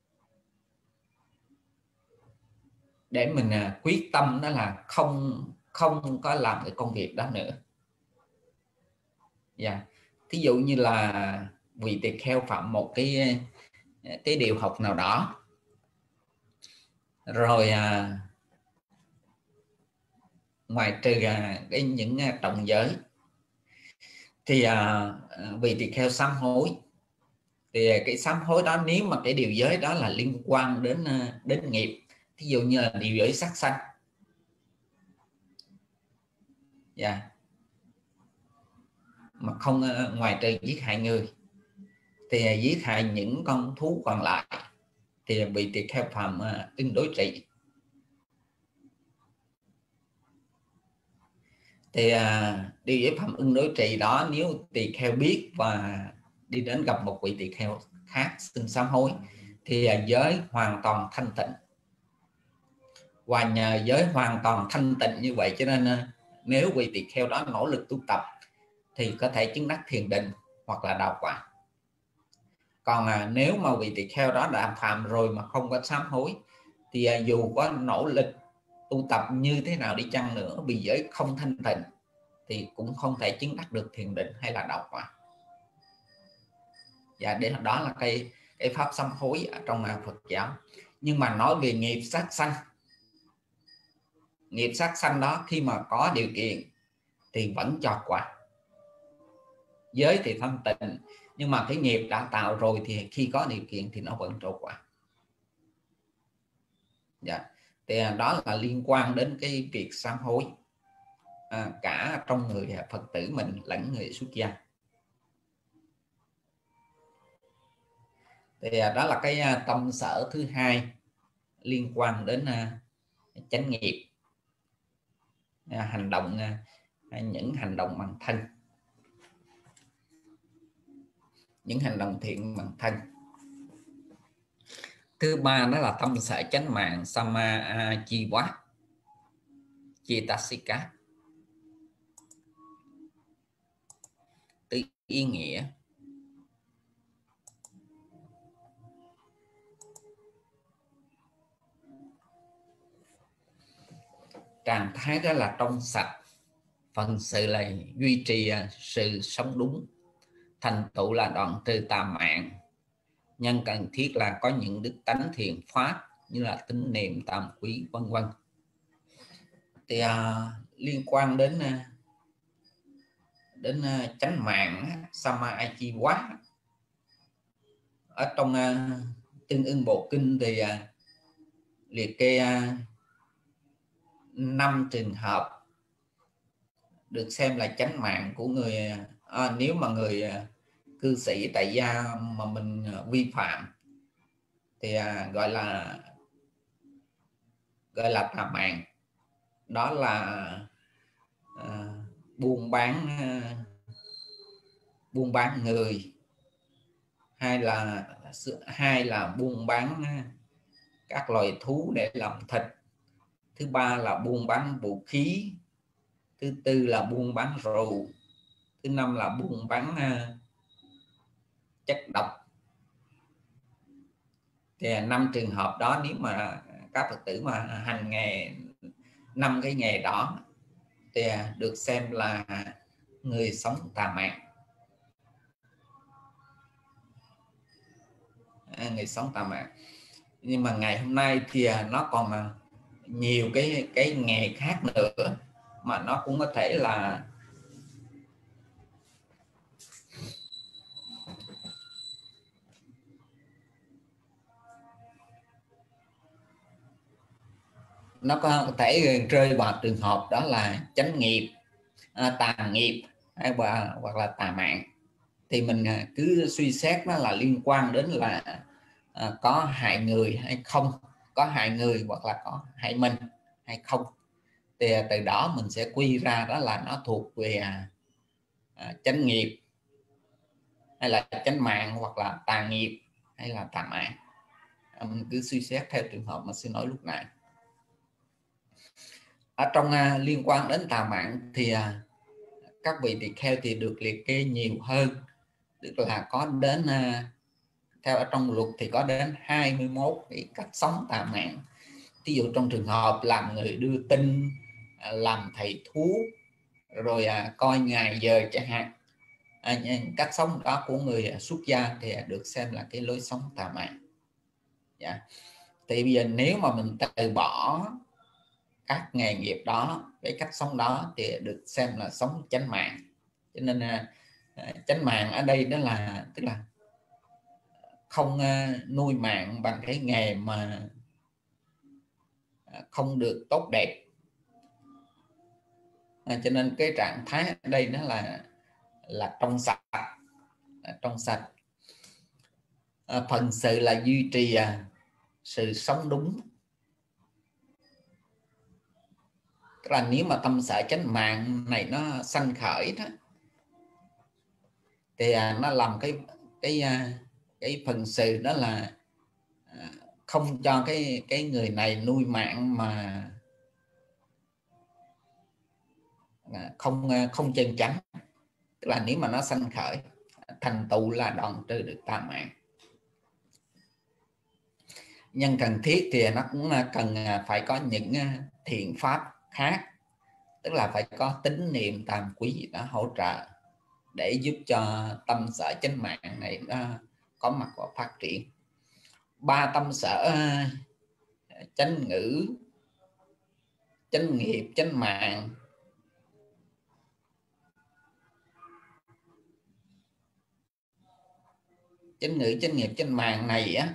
để mình à, quyết tâm đó là không không có làm cái công việc đó nữa. Dạ. Yeah. Thí dụ như là vị tỳ kheo phạm một cái cái điều học nào đó, rồi à, ngoài trừ à, cái những à, trọng giới thì à, vị tỳ kheo sám hối. Thì cái sám hối đó nếu mà cái điều giới đó là liên quan đến đến nghiệp, ví dụ như là điều giới sát sanh, dạ, yeah, mà không ngoài trừ giết hại người, thì giết hại những con thú còn lại thì bị tỳ kheo phạm ưng đối trị. Thì à, điều giới phạm ưng đối trị đó nếu tỳ kheo biết và đi đến gặp một vị tỳ kheo khác xin sám hối thì à, giới hoàn toàn thanh tịnh. Và nhờ giới hoàn toàn thanh tịnh như vậy cho nên nếu vị tỳ kheo đó nỗ lực tu tập thì có thể chứng đắc thiền định hoặc là đạo quả. Còn à, nếu mà vị tỳ kheo đó đã phạm rồi mà không có sám hối thì à, dù có nỗ lực tu tập như thế nào đi chăng nữa, vì giới không thanh tịnh thì cũng không thể chứng đắc được thiền định hay là đạo quả. Và để đó là cái cái pháp sám hối ở trong Phật giáo. Nhưng mà nói về nghiệp sát sanh, nghiệp sát sanh đó khi mà có điều kiện thì vẫn cho quả. Giới thì thanh tịnh, nhưng mà cái nghiệp đã tạo rồi thì khi có điều kiện thì nó vẫn trổ quả. Dạ. Thì đó là liên quan đến cái việc sám hối à, cả trong người Phật tử mình lẫn người xuất gia. Thì đó là cái tâm sở thứ hai liên quan đến chánh nghiệp, hành động, những hành động bằng thân, những hành động thiện bằng thân. Thứ ba đó là tâm sở chánh mạng Samma Jiva Cetasika. Từ ý nghĩa trạng thái đó là trong sạch, phần sự là duy trì sự sống đúng, thành tựu là đoạn trừ tà mạng, nhân cần thiết là có những đức tánh thiện pháp như là tín niệm, tam quý, vân vân. Thì à, liên quan đến đến chánh mạng Samma Jiva ở trong uh, Tương Ưng Bộ Kinh thì uh, liệt kê uh, năm trường hợp được xem là chánh mạng của người. À, nếu mà người cư sĩ tại gia mà mình vi phạm thì gọi là gọi là tà mạng. Đó là à, buôn bán buôn bán người, hay là hai là buôn bán các loài thú để làm thịt, thứ ba là buôn bán vũ khí, thứ tư là buôn bán rượu, thứ năm là buôn bán uh, chất độc. Thì năm trường hợp đó, nếu mà các Phật tử mà hành nghề năm cái nghề đó thì được xem là người sống tà mạng. À, người sống tà mạng. Nhưng mà ngày hôm nay thì nó còn nhiều cái cái nghề khác nữa mà nó cũng có thể là nó có thể rơi vào trường hợp đó là chánh nghiệp, à, tà nghiệp hay và hoặc là tà mạng. Thì mình cứ suy xét nó là liên quan đến là à, có hại người hay không, có hại người hoặc là có hại mình hay không. Thì từ đó mình sẽ quy ra đó là nó thuộc về à, chánh nghiệp hay là chánh mạng, hoặc là tà nghiệp hay là tà mạng. À, mình cứ suy xét theo trường hợp mà xin nói lúc nãy. Ở trong uh, liên quan đến tà mạng thì uh, các vị tỳ kheo thì được liệt kê nhiều hơn, tức là có đến uh, theo ở trong luật thì có đến hai mươi mốt cái cách sống tà mạng. Ví dụ trong trường hợp làm người đưa tin, uh, làm thầy thuốc, rồi uh, coi ngày giờ chẳng hạn, uh, cách sống đó của người xuất gia thì được xem là cái lối sống tà mạng. Yeah. Thì bây giờ nếu mà mình từ bỏ các nghề nghiệp đó, cái cách sống đó thì được xem là sống chánh mạng. Cho nên uh, chánh mạng ở đây đó là tức là không uh, nuôi mạng bằng cái nghề mà uh, không được tốt đẹp. Uh, cho nên cái trạng thái ở đây nó là là trong sạch, uh, trong sạch. Uh, phần sự là duy trì uh, sự sống đúng. Tức là nếu mà tâm sở chánh mạng này nó sanh khởi đó, thì nó làm cái cái cái phần sự đó là không cho cái cái người này nuôi mạng mà không không chân chánh. Tức là nếu mà nó sanh khởi thành tựu là đoạn trừ được tà mạng. Nhưng cần thiết thì nó cũng cần phải có những thiện pháp khác, tức là phải có tín niệm tam quý gì đó hỗ trợ để giúp cho tâm sở chánh mạng này nó có mặt và phát triển. Ba tâm sở chánh ngữ, chánh nghiệp, chánh mạng chánh ngữ, chánh nghiệp, chánh mạng này á,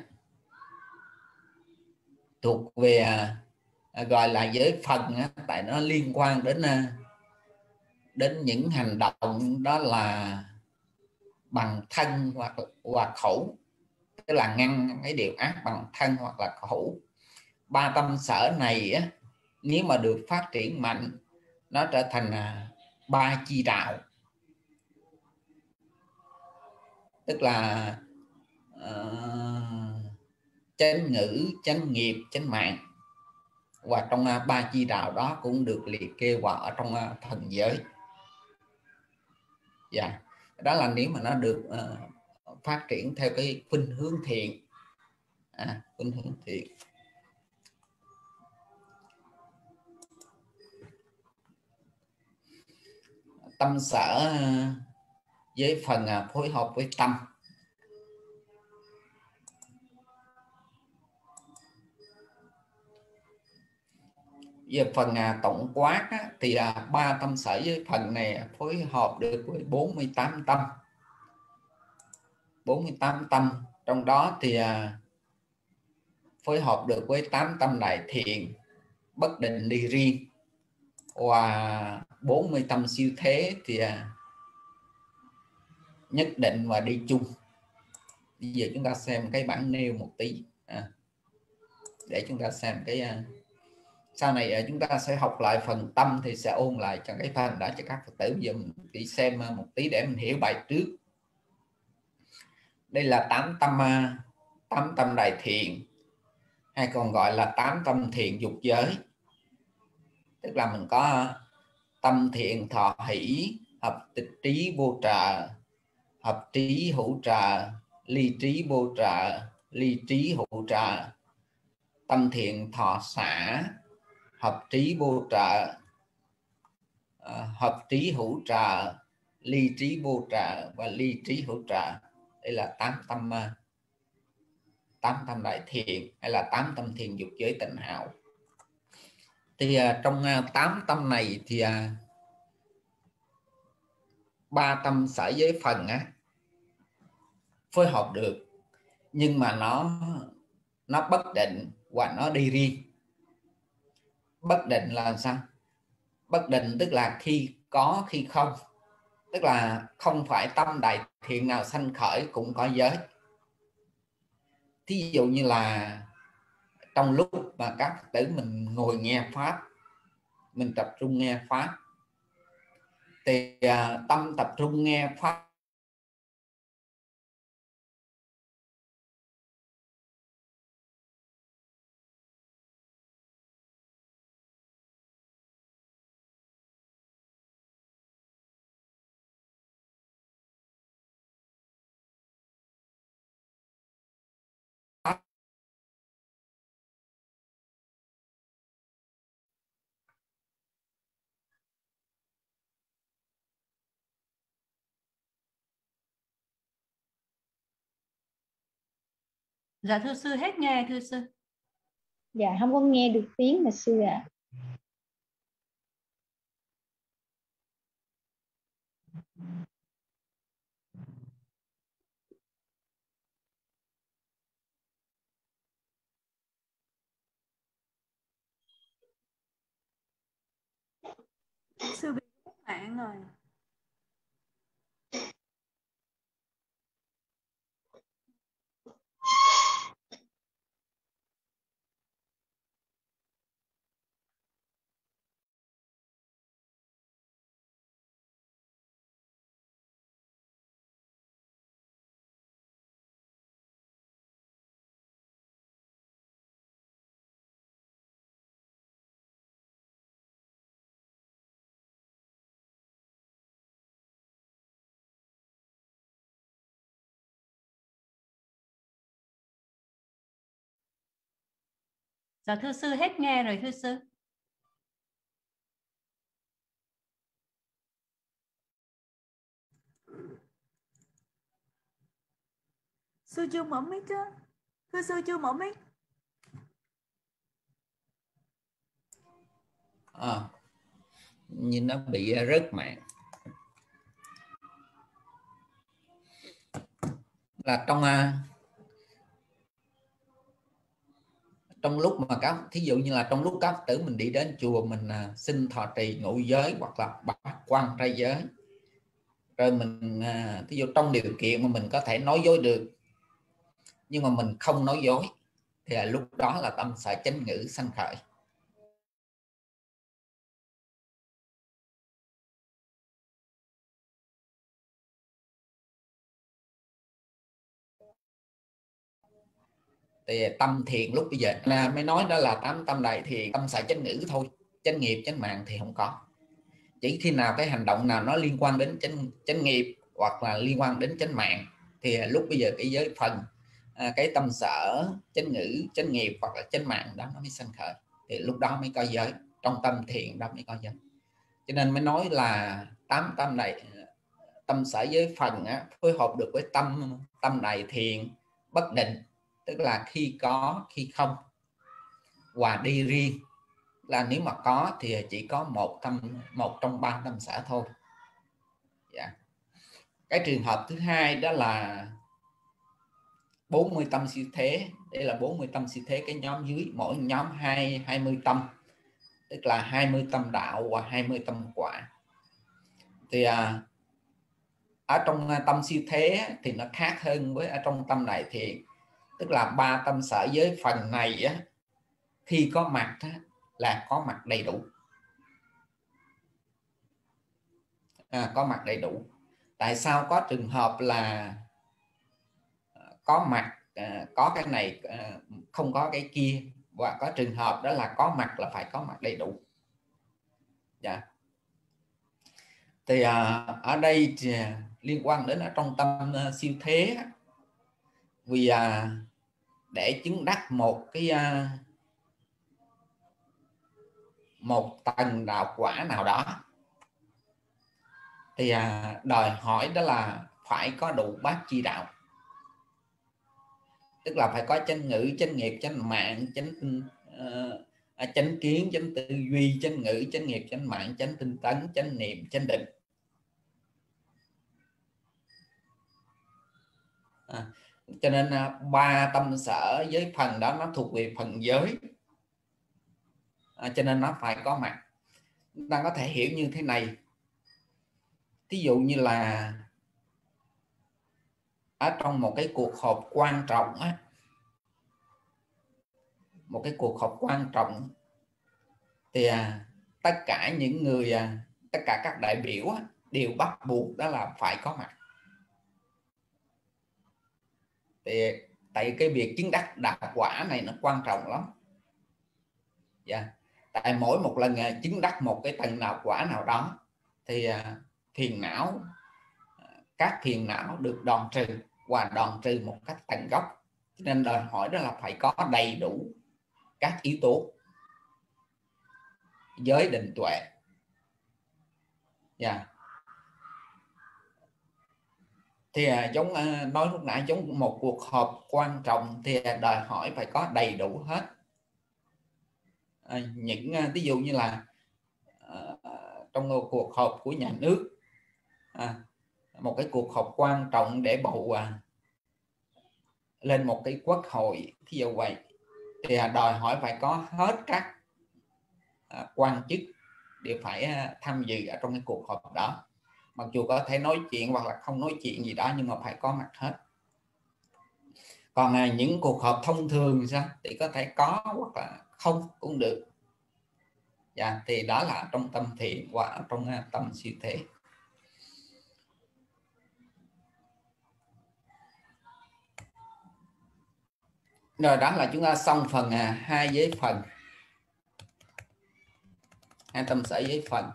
thuộc về à, gọi là giới phần á, tại nó liên quan đến đến những hành động đó là bằng thân hoặc hoặc khẩu, tức là ngăn cái điều ác bằng thân hoặc là khẩu. Ba tâm sở này á, nếu mà được phát triển mạnh, nó trở thành à, ba chi đạo, tức là uh, chánh ngữ, chánh nghiệp, chánh mạng. Và trong uh, ba chi đạo đó cũng được liệt kê vào ở trong uh, thần giới. Dạ, yeah. Đó là nếu mà nó được uh, phát triển theo cái khuynh hướng thiện, à, khuynh hướng thiện. Tâm sở uh, với phần uh, phối hợp với tâm. Về phần à, tổng quát á, thì à, ba tâm sở với phần này phối hợp được với bốn mươi tám tâm. bốn mươi tám tâm, trong đó thì à, phối hợp được với tám tâm đại thiện, bất định ly riêng, và bốn mươi tâm siêu thế thì à, nhất định và đi chung. Bây giờ chúng ta xem cái bản nêu một tí à, để chúng ta xem cái uh, sau này uh, chúng ta sẽ học lại phần tâm thì sẽ ôn lại cho cái phần đó cho các Phật tử. Bây giờ mình chỉ xem uh, một tí để mình hiểu bài trước. Đây là tám tâm uh, tám tâm đại thiện, hay còn gọi là tám tâm thiện dục giới. Tức là mình có tâm thiện thọ hỷ, hợp tịch trí vô trợ, hợp trí hữu trợ, ly trí vô trợ, ly trí hữu trợ. Tâm thiện thọ xả, hợp trí vô trợ, hợp trí hữu trợ, ly trí vô trợ và ly trí hữu trợ. Đây là tám tâm tám tâm đại thiện, hay là tám tâm thiện dục giới tịnh hảo. Thì uh, trong uh, tám tâm này thì uh, ba tâm sở giới phần á, phối hợp được, nhưng mà nó nó bất định và nó đi riêng. Bất định là sao? Bất định tức là khi có khi không, tức là không phải tâm đại thiện nào sanh khởi cũng có giới. Thí dụ như là trong lúc mà các Phật tử mình ngồi nghe pháp, mình tập trung nghe pháp, thì uh, tâm tập trung nghe pháp Dạ thưa sư, hết nghe thưa sư. Dạ không có nghe được tiếng mà sư ạ. À. Sư bị mất mạng rồi. Dạ thưa sư, hết nghe rồi thưa sư. Sư chưa mở mic á. Thưa sư chưa mở mic. à, như nó bị rớt mạng. Là trong trong lúc mà các thí dụ như là trong lúc các tử mình đi đến chùa, mình uh, xin thọ trì ngũ giới hoặc là bát quan trai giới, rồi mình uh, thí dụ trong điều kiện mà mình có thể nói dối được nhưng mà mình không nói dối, thì là lúc đó là tâm sở chánh ngữ sanh khởi. Thì tâm thiện lúc bây giờ là mới nói đó là tám tâm đại thiện, tâm sở chánh ngữ thôi, chánh nghiệp chánh mạng thì không có. Chỉ khi nào cái hành động nào nó liên quan đến chánh, chánh nghiệp hoặc là liên quan đến chánh mạng thì lúc bây giờ cái giới phần à, cái tâm sở chánh ngữ chánh nghiệp hoặc là chánh mạng đó nó mới sanh khởi, thì lúc đó mới có giới, trong tâm thiện đó mới có giới. Cho nên mới nói là tám tâm đại tâm sở giới phần á, phối hợp được với tâm tâm đại thiện bất định, tức là khi có khi không, và đi riêng là nếu mà có thì chỉ có một tâm một trong ba tâm sở thôi. Dạ. Cái trường hợp thứ hai đó là bốn mươi tâm siêu thế. Đây là bốn mươi tâm siêu thế, cái nhóm dưới mỗi nhóm hai hai mươi tâm, tức là hai mươi tâm đạo và hai mươi tâm quả. Thì à, ở trong tâm siêu thế thì nó khác hơn với ở trong tâm đại thiện. Tức là ba tâm sở giới phần này á, khi có mặt á, là có mặt đầy đủ, à, có mặt đầy đủ. Tại sao có trường hợp là có mặt à, có cái này à, không có cái kia, và có trường hợp đó là có mặt là phải có mặt đầy đủ. Dạ. Thì à, ở đây thì, à, liên quan đến ở trong tâm à, siêu thế, vì à, để chứng đắc một cái à, một tầng đạo quả nào đó thì à, đòi hỏi đó là phải có đủ bát chi đạo. Tức là phải có chánh ngữ, chánh nghiệp, chánh mạng, chánh uh, chánh kiến, chánh tư duy, chánh ngữ, chánh nghiệp, chánh mạng, chánh tinh tấn, chánh niệm, chánh định. À, cho nên uh, ba tâm sở giới phần đó nó thuộc về phần giới, à, cho nên nó phải có mặt. Chúng ta có thể hiểu như thế này. Ví dụ như là ở trong một cái cuộc họp quan trọng á, một cái cuộc họp quan trọng thì à, tất cả những người à, tất cả các đại biểu á, đều bắt buộc đó là phải có mặt. Thì tại cái việc chứng đắc đạo quả này nó quan trọng lắm. Yeah. Tại mỗi một lần à, chứng đắc một cái tầng đạo quả nào đó thì à, phiền não, các phiền não được đoạn trừ, và đoạn trừ một cách tận gốc. Nên đòi hỏi đó là phải có đầy đủ các yếu tố giới định tuệ. Yeah. Thì à, giống à, nói lúc nãy, giống một cuộc họp quan trọng thì đòi hỏi phải có đầy đủ hết. À, những à, ví dụ như là à, trong một cuộc họp của nhà nước, à, một cái cuộc họp quan trọng để bầu à, lên một cái quốc hội, thí dụ vậy, thì à, đòi hỏi phải có hết các à, quan chức đều phải à, tham dự ở trong cái cuộc họp đó. Mặc dù có thể nói chuyện hoặc là không nói chuyện gì đó, nhưng mà phải có mặt hết. Còn à, những cuộc họp thông thường sao thì có thể có hoặc là không cũng được. Dạ, thì đó là trong tâm thiện và trong uh, tâm siêu thế. Rồi, đó là chúng ta xong phần uh, hai giới phần, hai tâm sở giới phần.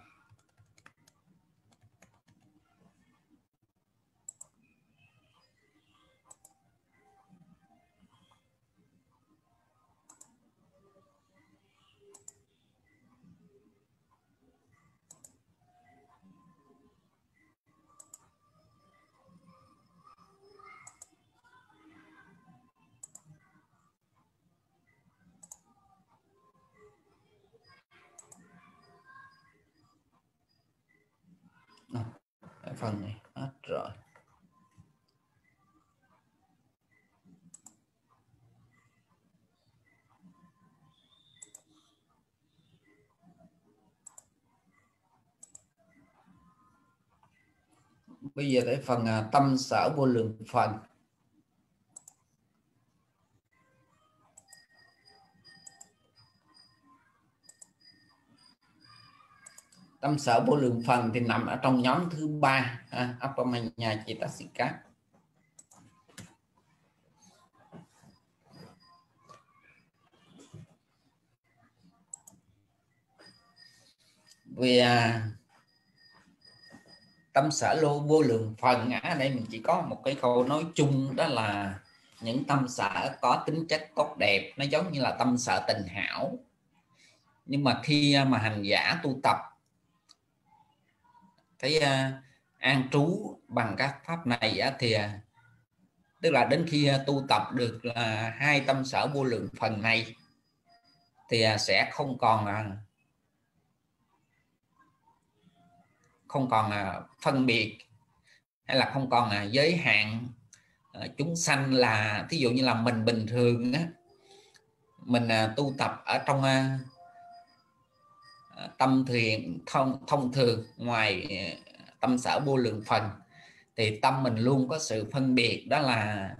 Cái phần này hết rồi. Bây giờ tới phần uh, tâm sở vô lượng phần. Tâm sở vô lượng phần thì nằm ở trong nhóm thứ ba, uh, Appamanya Cetasika. Vì uh, tâm sở lô vô lượng phần ở đây mình chỉ có một cái câu nói chung, đó là những tâm sở có tính chất tốt đẹp, nó giống như là tâm sở tình hảo. Nhưng mà khi mà hành giả tu tập cái uh, an trú bằng các pháp này á, thì uh, tức là đến khi uh, tu tập được uh, hai tâm sở vô lượng phần này thì uh, sẽ không còn uh, không còn uh, phân biệt hay là không còn uh, giới hạn uh, chúng sanh. Là thí dụ như là mình bình thường á, mình uh, tu tập ở trong uh, tâm thiền thông thông thường, ngoài uh, tâm sở vô lượng phần, thì tâm mình luôn có sự phân biệt, đó là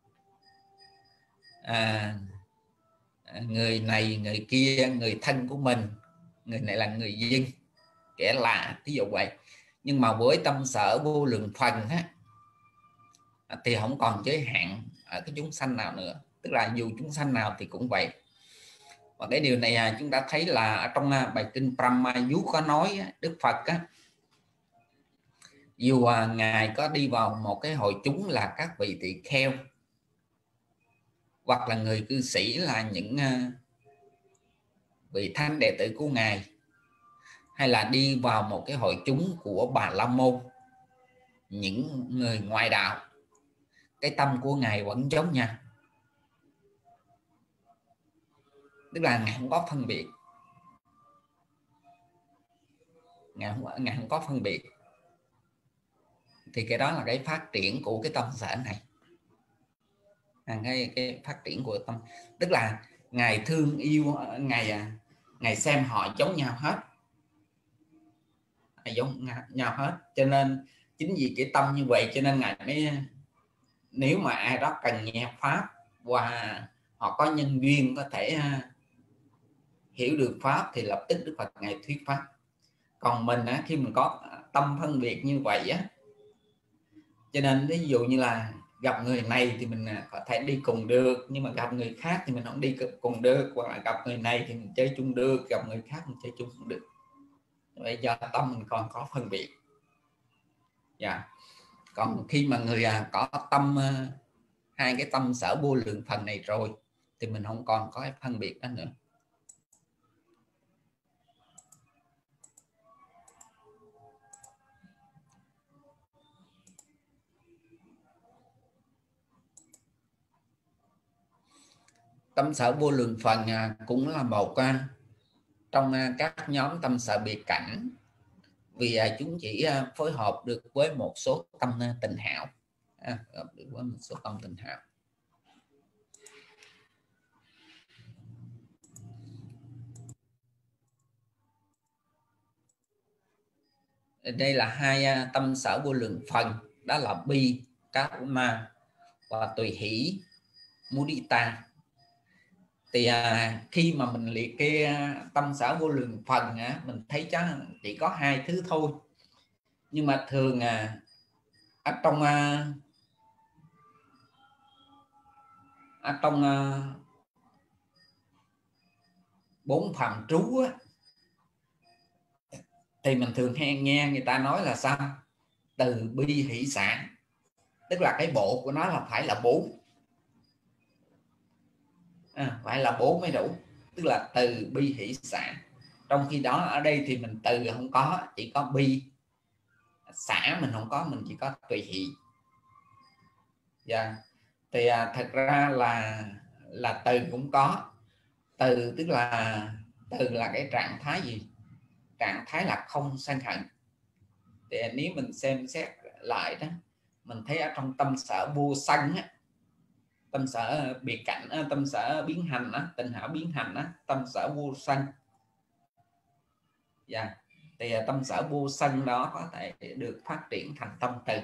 à, người này người kia, người thân của mình, người này là người dưng, kẻ lạ, ví dụ vậy. Nhưng mà với tâm sở vô lượng phần á, thì không còn giới hạn ở cái chúng sanh nào nữa, tức là dù chúng sanh nào thì cũng vậy. Và cái điều này chúng ta thấy là ở trong bài kinh Brahma-yu có nói, Đức Phật á, dù ngài có đi vào một cái hội chúng là các vị tỳ kheo hoặc là người cư sĩ, là những vị thánh đệ tử của ngài, hay là đi vào một cái hội chúng của Bà La Môn, những người ngoại đạo, cái tâm của ngài vẫn giống nhau, tức là ngài không có phân biệt, ngài không, ngài không có phân biệt. Thì cái đó là cái phát triển của cái tâm sở này, à, cái, cái phát triển của tâm, tức là ngài thương yêu, ngài ngài xem họ giống nhau hết, giống nhau hết. Cho nên chính vì cái tâm như vậy cho nên ngài mới, nếu mà ai đó cần nghe pháp và họ có nhân duyên có thể hiểu được pháp thì lập tức Đức Phật ngài thuyết pháp. Còn mình á, khi mình có tâm phân biệt như vậy á, cho nên ví dụ như là gặp người này thì mình có thể đi cùng được, nhưng mà gặp người khác thì mình không đi cùng được, hoặc là gặp người này thì mình chơi chung được, gặp người khác mình chơi chung không được. Vậy do tâm mình còn có phân biệt. Dạ. Còn khi mà người có tâm, hai cái tâm sở vô lượng phần này rồi thì mình không còn có cái phân biệt đó nữa. Tâm sở vô lượng phần cũng là một trong các nhóm tâm sở biệt cảnh, vì chúng chỉ phối hợp được với một số tâm tình hảo, à, được với một số tâm tình hảo. Đây là hai tâm sở vô lượng phần, đó là bi karma và tùy hỷ mudita. Thì à, khi mà mình liệt kê tâm sở vô lượng phần á, mình thấy chắc chỉ có hai thứ thôi. Nhưng mà thường à, ở trong à, ở trong à, bốn phạm trú á, thì mình thường hay nghe người ta nói là sao? Từ bi hỷ xả, tức là cái bộ của nó là phải là bốn, à, phải là bốn mới đủ, tức là từ bi hỷ xả. Trong khi đó ở đây thì mình từ không có, chỉ có bi, xả mình không có, mình chỉ có tùy hỷ. Dạ. Thì à, thật ra là là từ cũng có. Từ tức là từ là cái trạng thái gì? Trạng thái là không sân hận. Thì nếu mình xem xét lại đó, mình thấy ở trong tâm sở vô sân á, tâm sở biệt cảnh, tâm sở biến hành á, tình hảo biến hành á, tâm sở vô sân. Dạ. Thì tâm sở vô sân đó có thể được phát triển thành tâm từ.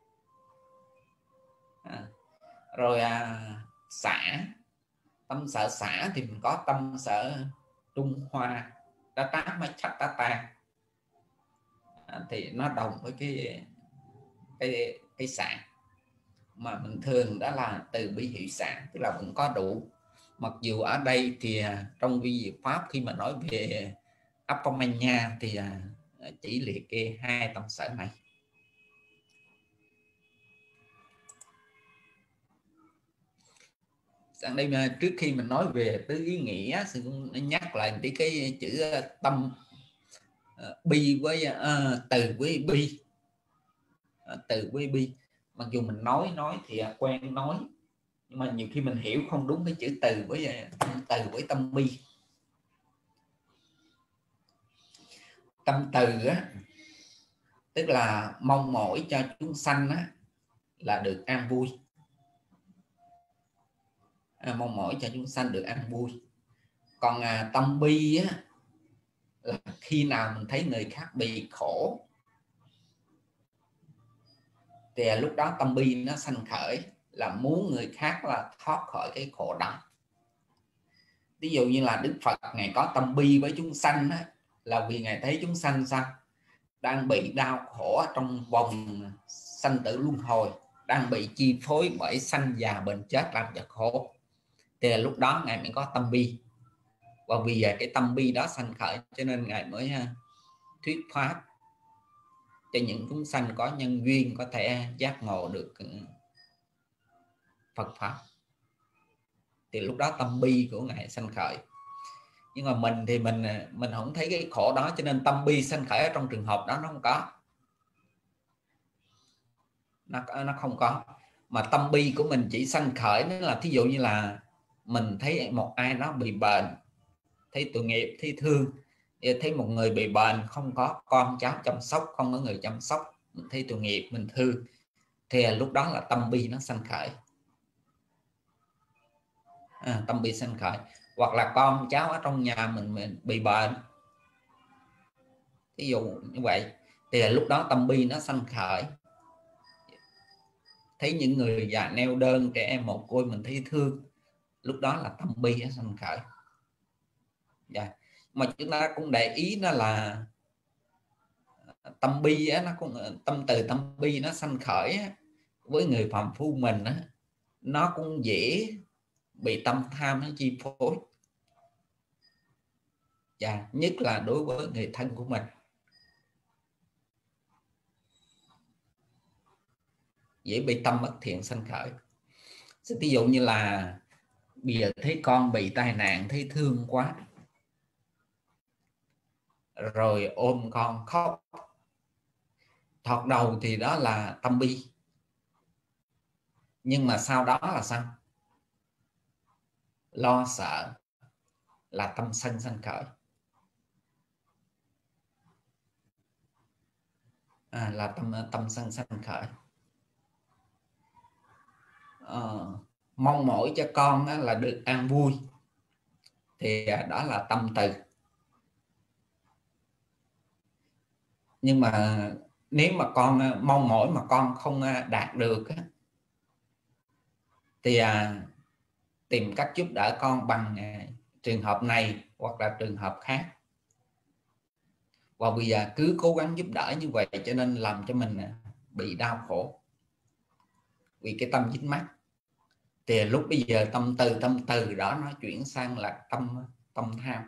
À. Rồi à, xả, tâm sở xả thì mình có tâm sở Trung Hoa ta tá máy chắc ta ta, à, thì nó đồng với cái cái cái xả mà mình thường đó là từ bi hỷ xả, tức là vẫn có đủ. Mặc dù ở đây thì trong vi diệu pháp khi mà nói về Appamanya thì chỉ liệt kê hai tâm sở này. Sang đây mà trước khi mình nói về tứ ý nghĩa, thì cũng nhắc lại tí cái chữ tâm uh, bi với uh, từ với bi, uh, từ với bi. Mặc dù mình nói nói thì quen nói, nhưng mà nhiều khi mình hiểu không đúng cái chữ từ với từ với tâm bi. Tâm từ á, tức là mong mỏi cho chúng sanh á, là được an vui, à, mong mỏi cho chúng sanh được an vui. Còn à, tâm bi á, là khi nào mình thấy người khác bị khổ, thì lúc đó tâm bi nó sanh khởi là muốn người khác là thoát khỏi cái khổ đau. Ví dụ như là Đức Phật ngài có tâm bi với chúng sanh á, là vì ngài thấy chúng sanh sao đang bị đau khổ ở trong vòng sanh tử luân hồi, đang bị chi phối bởi sanh già bệnh chết làm cho khổ, thì lúc đó ngài mới có tâm bi. Và vì cái tâm bi đó sanh khởi cho nên ngài mới thuyết pháp cho những chúng sanh có nhân duyên có thể giác ngộ được Phật pháp. Thì lúc đó tâm bi của ngài sanh khởi. Nhưng mà mình thì mình mình không thấy cái khổ đó, cho nên tâm bi sanh khởi ở trong trường hợp đó nó không có, nó nó không có. Mà tâm bi của mình chỉ sanh khởi nó là thí dụ như là mình thấy một ai đó bị bệnh, thấy tội nghiệp, thấy thương, thấy một người bị bệnh không có con cháu chăm sóc, không có người chăm sóc, mình thấy tội nghiệp, mình thương, thì lúc đó là tâm bi nó sanh khởi. À, tâm bi sanh khởi. Hoặc là con cháu ở trong nhà mình, mình bị bệnh, ví dụ như vậy, thì lúc đó tâm bi nó sanh khởi. Thấy những người già neo đơn, trẻ em mồ côi mình thấy thương, lúc đó là tâm bi nó sanh khởi. Yeah. Mà chúng ta cũng để ý nó là tâm bi á, nó cũng tâm từ tâm bi nó sanh khởi á, với người phàm phu mình á, nó cũng dễ bị tâm tham nó chi phối. Yeah. Nhất là đối với người thân của mình, dễ bị tâm bất thiện sanh khởi. Ví dụ như là bây giờ thấy con bị tai nạn, thấy thương quá, rồi ôm con khóc, thoạt đầu thì đó là tâm bi, nhưng mà sau đó là sao? Lo sợ, là tâm sân sanh khởi. À, là tâm tâm sân sanh khởi. Ờ, mong mỏi cho con á, là được an vui, thì đó là tâm từ. Nhưng mà nếu mà con mong mỏi mà con không đạt được á, thì à, tìm cách giúp đỡ con bằng à, trường hợp này hoặc là trường hợp khác. Và bây giờ cứ cố gắng giúp đỡ như vậy cho nên làm cho mình bị đau khổ vì cái tâm dính mắc. Thì lúc bây giờ tâm từ tâm từ đó nó chuyển sang là tâm tâm tham.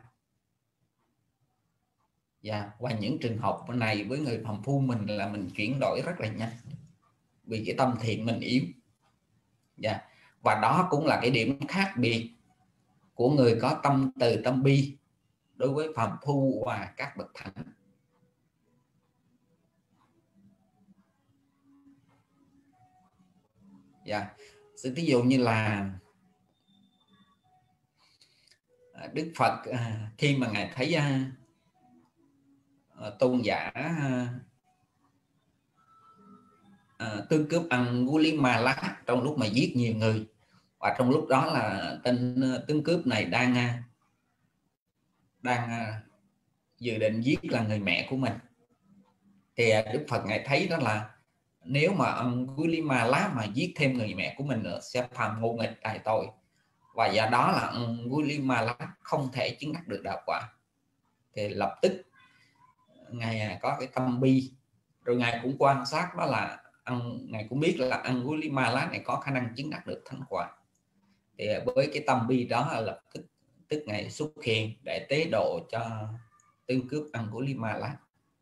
Dạ, và những trường hợp này với người phàm phu mình là mình chuyển đổi rất là nhanh, vì cái tâm thiện mình yếu. Dạ. Và đó cũng là cái điểm khác biệt của người có tâm từ tâm bi đối với phàm phu và các bậc thánh. Dạ. Ví dụ như là Đức Phật khi mà ngài thấy tôn giả tương cướp Angulimala trong lúc mà giết nhiều người, và trong lúc đó là tên tướng cướp này đang đang dự định giết là người mẹ của mình, thì Đức Phật ngài thấy đó là nếu mà Angulimala mà giết thêm người mẹ của mình nữa sẽ phạm ngũ nghịch đại tội, và do đó là Angulimala không thể chứng đắc được đạo quả. Thì lập tức ngài có cái tâm bi, rồi ngài cũng quan sát đó là ngài cũng biết là Angulimala này có khả năng chứng đắc được thánh quả. Thì với cái tâm bi đó là lập tức tức ngài xuất hiện để tế độ cho tương cướp Angulimala.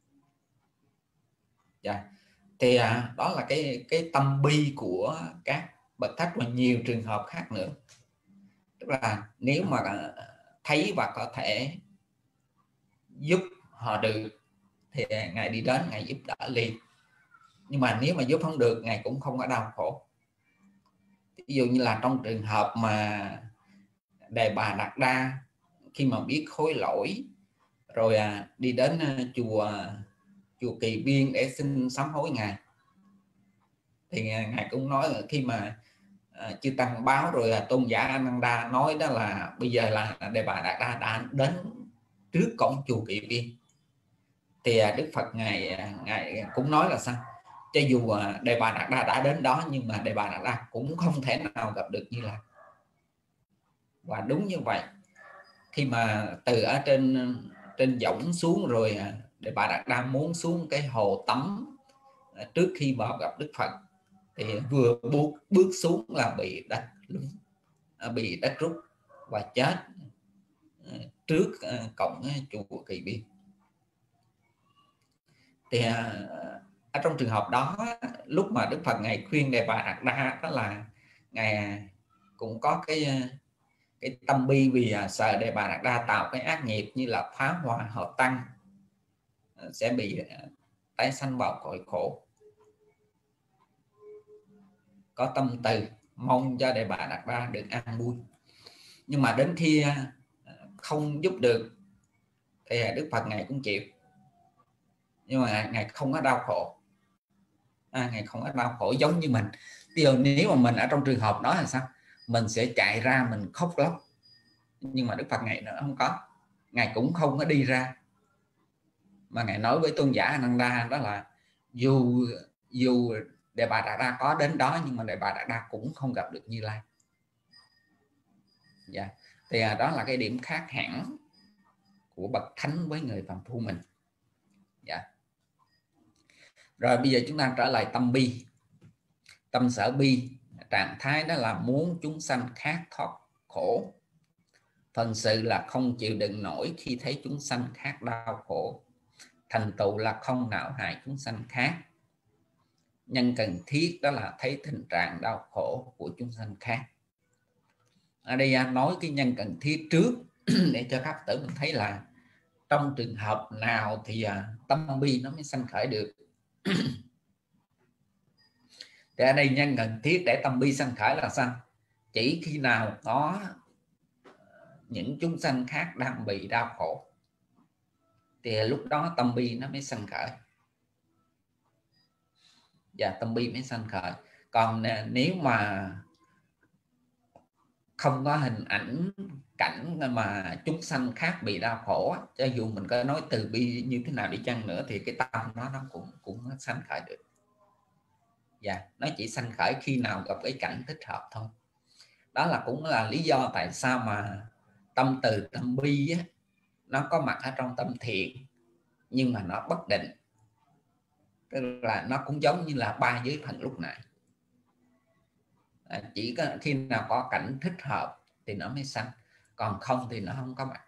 Yeah. Thì à, đó là cái cái tâm bi của các bậc thánh và nhiều trường hợp khác nữa. Tức là nếu mà thấy và có thể giúp họ được thì ngài đi đến ngài giúp đỡ liền. Nhưng mà nếu mà giúp không được ngài cũng không có đau khổ. Ví dụ như là trong trường hợp mà Đề Bà Đạt Đa khi mà biết hối lỗi rồi à, đi đến chùa chùa Kỳ Biên để xin sám hối ngài, thì ngài cũng nói là khi mà à, chư tăng báo rồi à, tôn giả Ananda nói đó là bây giờ là Đề Bà Đạt Đa đã đến trước cổng chùa Kỳ Biên, thì à, Đức Phật ngài ngài cũng nói là sao, cho dù Đề Bà Đạt Đa đã đến đó nhưng mà Đề Bà Đạt Đa cũng không thể nào gặp được Như Lai. Và đúng như vậy, khi mà từ ở trên trên võng xuống rồi, Đề Bà Đạt Đa muốn xuống cái hồ tắm trước khi vào gặp Đức Phật, thì vừa bước, bước xuống là bị đất bị đất rút và chết trước cổng chùa Kỳ Biên. Thì ở trong trường hợp đó, lúc mà Đức Phật ngài khuyên Đề Bà Đạt Đa, đó là ngài cũng có cái cái tâm bi, vì sợ Đề Bà Đạt Đa tạo cái ác nghiệp như là phá hòa hợp tăng, sẽ bị tái sanh vào cõi khổ. Có tâm từ mong cho Đề Bà Đạt Đa được an vui. Nhưng mà đến khi không giúp được thì Đức Phật ngài cũng chịu. Nhưng mà ngài không có đau khổ, à, ngài không có đau khổ giống như mình. Điều nếu mà mình ở trong trường hợp đó là sao? Mình sẽ chạy ra mình khóc lóc. Nhưng mà Đức Phật ngài nữa không có, ngài cũng không có đi ra, mà ngài nói với tôn giả Ananda đó là dù dù Đề Bà Đạt Đa có đến đó nhưng mà Đề Bà Đạt Đa cũng không gặp được Như Lai. Dạ. Thì đó là cái điểm khác hẳn của bậc thánh với người phàm phu mình. Dạ. Rồi bây giờ chúng ta trở lại tâm bi. Tâm sở bi, trạng thái đó là muốn chúng sanh khác thoát khổ. Phần sự là không chịu đựng nổi khi thấy chúng sanh khác đau khổ. Thành tựu là không não hại chúng sanh khác. Nhân cần thiết đó là thấy tình trạng đau khổ của chúng sanh khác. Ở đây nói cái nhân cần thiết trước để cho các tử mình thấy là trong trường hợp nào thì tâm bi nó mới sanh khởi được. Thì ở đây nhân cần thiết để tâm bi sanh khởi là sao? Chỉ khi nào có những chúng sanh khác đang bị đau khổ thì lúc đó tâm bi nó mới sanh khởi. Và tâm bi mới sanh khởi. Còn nếu mà không có hình ảnh cảnh mà chúng sanh khác bị đau khổ, cho dù mình có nói từ bi như thế nào đi chăng nữa thì cái tâm nó nó cũng cũng sanh khởi được. Dạ, nó chỉ sanh khởi khi nào gặp cái cảnh thích hợp thôi. Đó là cũng là lý do tại sao mà tâm từ tâm bi á, nó có mặt ở trong tâm thiện nhưng mà nó bất định. Tức là nó cũng giống như là ba giới phần lúc nãy. À, chỉ có khi nào có cảnh thích hợp thì nó mới sanh, còn không thì nó không có mặt.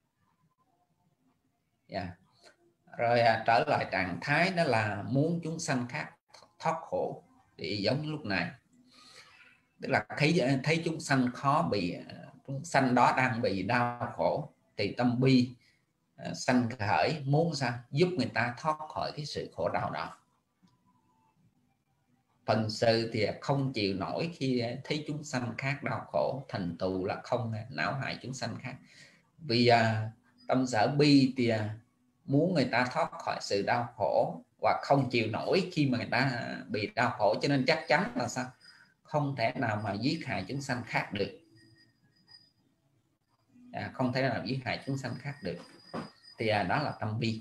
Yeah. Rồi à, trở lại trạng thái đó là muốn chúng sanh khác thoát khổ thì giống như lúc này, tức là thấy thấy chúng sanh khó bị, chúng sanh đó đang bị đau khổ thì tâm bi à, sanh khởi muốn sao giúp người ta thoát khỏi cái sự khổ đau đó. Phần sự thì không chịu nổi khi thấy chúng sanh khác đau khổ, thành tựu là không não hại chúng sanh khác. Vì à, tâm sở bi thì à, muốn người ta thoát khỏi sự đau khổ và không chịu nổi khi mà người ta bị đau khổ, cho nên chắc chắn là sao? Không thể nào mà giết hại chúng sanh khác được. À, không thể nào giết hại chúng sanh khác được. Thì à, đó là tâm bi.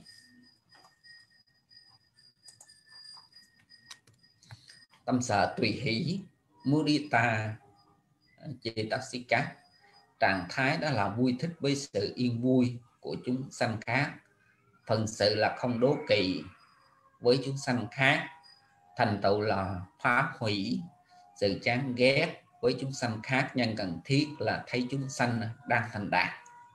Tâm sở tùy hỷ, mudita cetasika, trạng thái đó là vui thích với sự yên vui của chúng sanh khác. Phần sự là không đố kỵ với chúng sanh khác. Thành tựu là phá hủy sự chán ghét với chúng sanh khác. Nhân cần thiết là thấy chúng sanh đang thành đạt.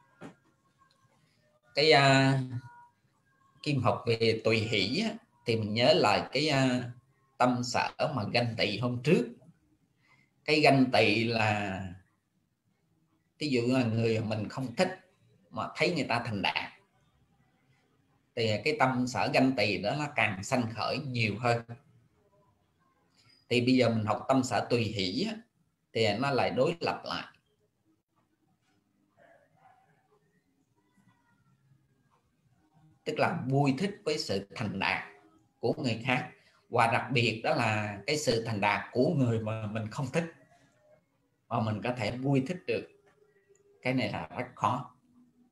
Cái uh, kim học về tùy hỷ thì mình nhớ lại cái uh, tâm sở mà ganh tị hôm trước. Cái ganh tị là ví dụ là người mình không thích mà thấy người ta thành đạt thì cái tâm sở ganh tị đó nó càng sanh khởi nhiều hơn. Thì bây giờ mình học tâm sở tùy hỷ thì nó lại đối lập lại. Tức là vui thích với sự thành đạt của người khác, và đặc biệt đó là cái sự thành đạt của người mà mình không thích mà mình có thể vui thích được. Cái này là rất khó.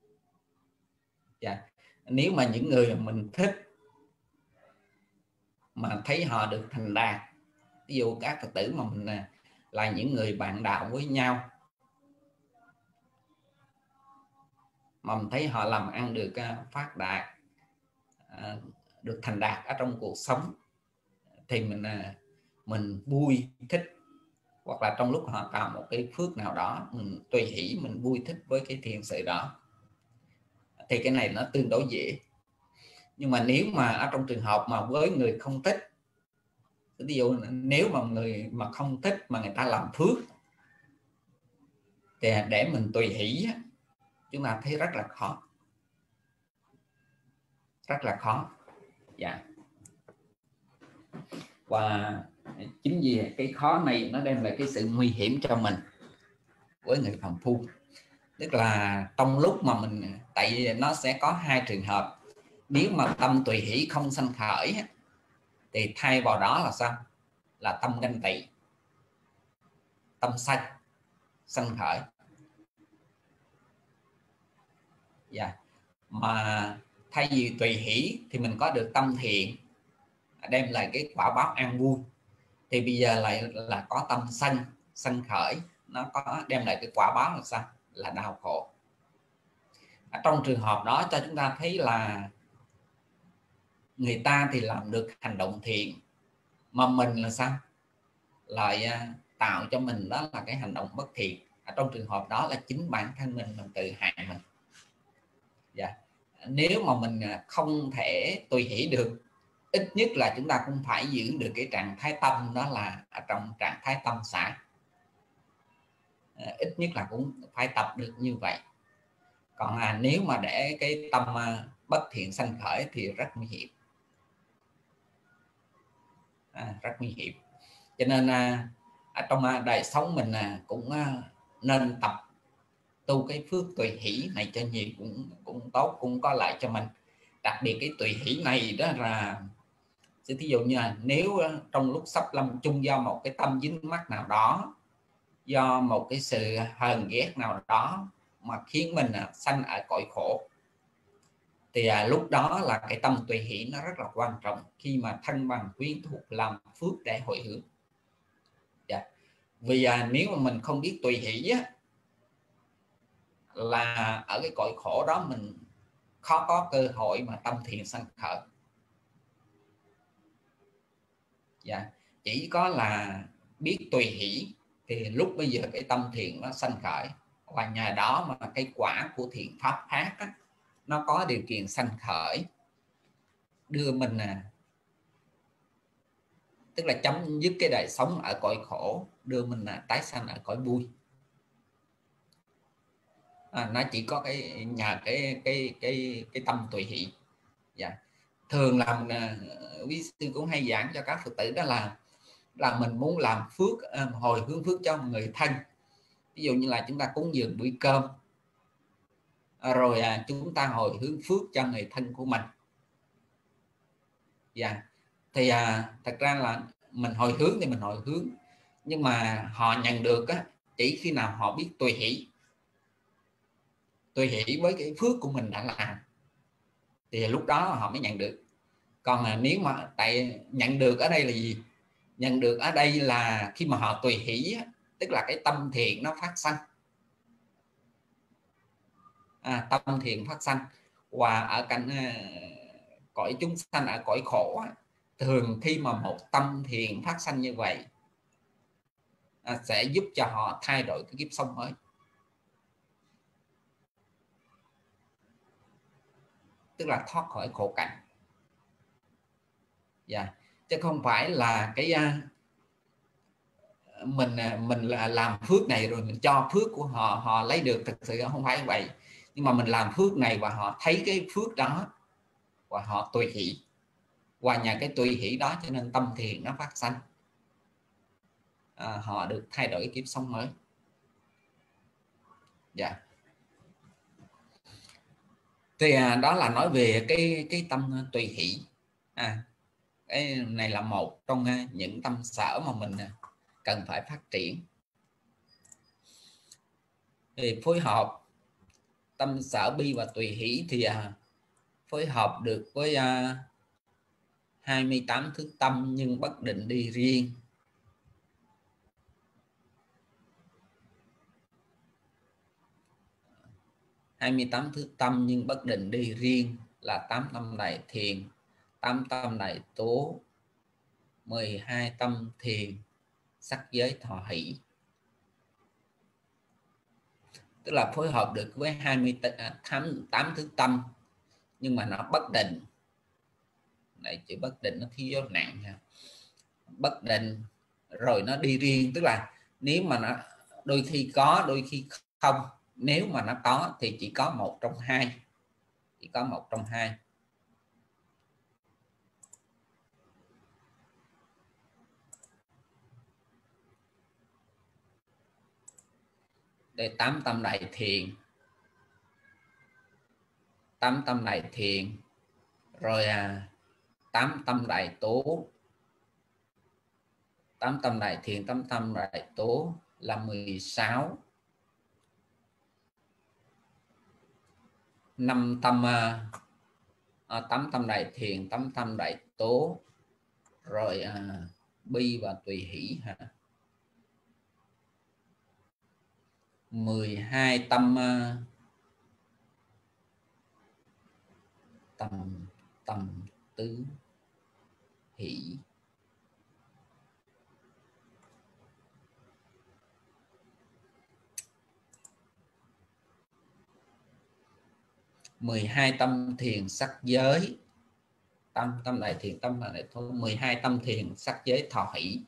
Yeah. Nếu mà những người mình thích mà thấy họ được thành đạt. Ví dụ các Phật tử mà mình là những người bạn đạo với nhau, mà mình thấy họ làm ăn được phát đạt, được thành đạt ở trong cuộc sống, thì mình mình vui thích, hoặc là trong lúc họ tạo một cái phước nào đó, mình tùy hỷ, mình vui thích với cái thiện sự đó, thì cái này nó tương đối dễ. Nhưng mà nếu mà ở trong trường hợp mà với người không thích, ví dụ nếu mà người mà không thích mà người ta làm phước, thì để mình tùy hỷ chúng ta thấy rất là khó, rất là khó. Dạ. Và chính vì cái khó này nó đem lại cái sự nguy hiểm cho mình với người phàm phu. Tức là trong lúc mà mình, tại vì nó sẽ có hai trường hợp. Nếu mà tâm tùy hỷ không sanh khởi thì thay vào đó là sao? Là tâm ganh tị, tâm sân sanh khởi. Dạ. Mà thay vì tùy hỷ thì mình có được tâm thiện, đem lại cái quả báo an vui, thì bây giờ lại là có tâm sân sân khởi, nó có đem lại cái quả báo là sao? Là đau khổ. Ở trong trường hợp đó cho chúng ta thấy là người ta thì làm được hành động thiện, mà mình là sao? Lại tạo cho mình đó là cái hành động bất thiện. Ở trong trường hợp đó là chính bản thân mình mình tự hại mình. Dạ. Nếu mà mình không thể tùy hỷ được, ít nhất là chúng ta cũng phải giữ được cái trạng thái tâm đó là ở trong trạng thái tâm xả. Ít nhất là cũng phải tập được như vậy. Còn à, nếu mà để cái tâm à, bất thiện sanh khởi thì rất nguy hiểm, à, rất nguy hiểm. Cho nên à, ở trong à, đời sống mình à, cũng à, nên tập tu cái phước tùy hỷ này cho nhiều, cũng cũng tốt, cũng có lợi cho mình. Đặc biệt cái tùy hỷ này đó là, thí dụ như là nếu trong lúc sắp lâm chung do một cái tâm dính mắc nào đó, do một cái sự hờn ghét nào đó mà khiến mình à, sanh ở cõi khổ, thì à, lúc đó là cái tâm tùy hỷ nó rất là quan trọng, khi mà thân bằng quyến thuộc làm phước để hồi hướng. Yeah. Vì à, nếu mà mình không biết tùy hỷ á, là ở cái cõi khổ đó mình khó có cơ hội mà tâm thiện sanh khởi. Yeah. Chỉ có là biết tùy hỷ thì lúc bây giờ cái tâm thiện nó sanh khởi, và nhờ đó mà cái quả của thiện pháp phát á, nó có điều kiện sanh khởi, đưa mình à, tức là chấm dứt cái đời sống ở cõi khổ, đưa mình à, tái sanh ở cõi vui. À, nó chỉ có cái nhờ cái cái cái cái tâm tùy hỷ. Dạ. Thường là mình, à, quý sư cũng hay giảng cho các Phật tử đó là là mình muốn làm phước, à, hồi hướng phước cho người thân. Ví dụ như là chúng ta cúng dường bữa cơm, à, rồi à, chúng ta hồi hướng phước cho người thân của mình. Dạ. Thì à, thật ra là mình hồi hướng thì mình hồi hướng, nhưng mà họ nhận được á, chỉ khi nào họ biết tùy hỷ, tùy hỷ với cái phước của mình đã làm, thì lúc đó họ mới nhận được. Còn à, nếu mà tại nhận được ở đây là gì? Nhận được ở đây là khi mà họ tùy hỷ á, tức là cái tâm thiện nó phát sanh, à, tâm thiện phát sanh. Và ở cạnh à, cõi chúng sanh ở cõi khổ á, thường khi mà một tâm thiện phát sanh như vậy à, sẽ giúp cho họ thay đổi cái kiếp sống mới. Tức là thoát khỏi khổ cảnh. Dạ. Chứ không phải là cái mình mình là làm phước này rồi mình cho phước của họ họ lấy được, thực sự không phải vậy. Nhưng mà mình làm phước này và họ thấy cái phước đó và họ tùy hỷ, qua nhà cái tùy hỷ đó cho nên tâm thiện nó phát sanh, à, họ được thay đổi kiếp sống mới. Dạ. Thì à, đó là nói về cái cái tâm tùy hỷ. À, cái này là một trong những tâm sở mà mình cần phải phát triển. Thì phối hợp tâm sở bi và tùy hỷ thì à, phối hợp được với à, hai mươi tám thức tâm nhưng bất định đi riêng. hai mươi tám thức tâm nhưng bất định đi riêng là tám tâm đại thiền, tám tâm đại tố, mười hai tâm thiền, sắc giới thọ hỷ. Tức là phối hợp được với hai mươi tám thức tâm nhưng mà nó bất định. Này chữ bất định nó thiếu dấu nặng nha. Bất định rồi nó đi riêng, tức là nếu mà nó đôi khi có đôi khi không, nếu mà nó có thì chỉ có một trong hai, chỉ có một trong hai. Đây tám tâm đại thiền, tám tâm đại thiền, rồi à, tám tâm đại tố, tám tâm đại thiền, tám tâm đại tố là mười sáu. Năm tâm à, tám tâm đại thiền, tám tâm đại tố, rồi à, bi và tùy hỷ hả? mười hai tâm à, tâm tâm tứ hỷ. mười hai tâm thiền sắc giới, tâm tâm đại thiền, tâm đại tố, mười hai tâm thiền sắc giới thọ hỷ.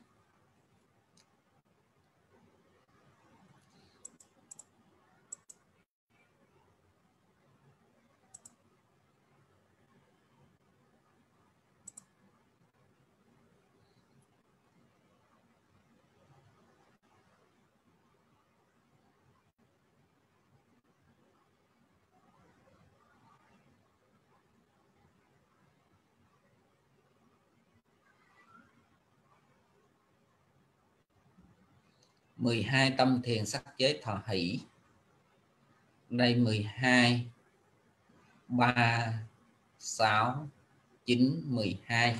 mười hai tâm thiền sắc giới thọ hỷ. Đây mười hai, ba, sáu, chín, mười hai.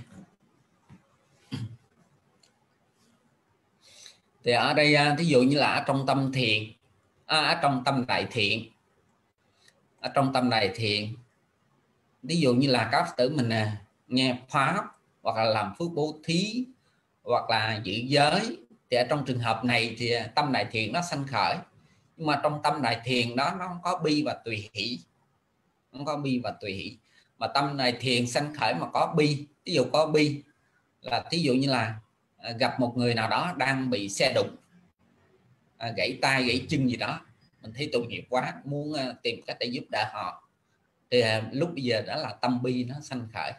Thì ở đây thí dụ như là ở trong tâm thiền, à, ở trong tâm đại thiện, ở trong tâm đại thiện, ví dụ như là các tử mình à, nghe pháp hoặc là làm phước bố thí hoặc là giữ giới, thì ở trong trường hợp này thì tâm đại thiện nó sanh khởi. Nhưng mà trong tâm đại thiền đó nó không có bi và tùy hỷ, không có bi và tùy hỷ. Mà tâm đại thiền sanh khởi mà có bi, ví dụ có bi là ví dụ như là gặp một người nào đó đang bị xe đụng, à, gãy tay gãy chân gì đó, mình thấy tội nghiệp quá, muốn tìm cách để giúp đỡ họ, thì lúc bây giờ đó là tâm bi nó sanh khởi,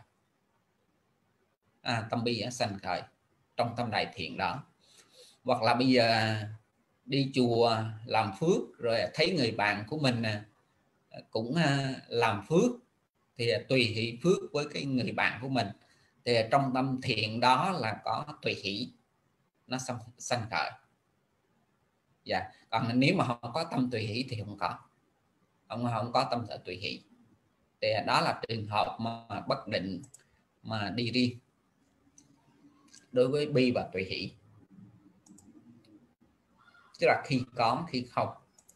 à, tâm bi nó sanh khởi trong tâm đại thiện đó. Hoặc là bây giờ đi chùa làm phước rồi thấy người bạn của mình cũng làm phước thì tùy hỷ phước với cái người bạn của mình, thì trong tâm thiện đó là có tùy hỷ nó sanh khởi. Dạ. Còn nếu mà không có tâm tùy hỷ thì không có, không không có tâm sở tùy hỷ, thì đó là trường hợp mà bất định mà đi riêng đối với bi và tùy hỷ, tức là khi có khi không.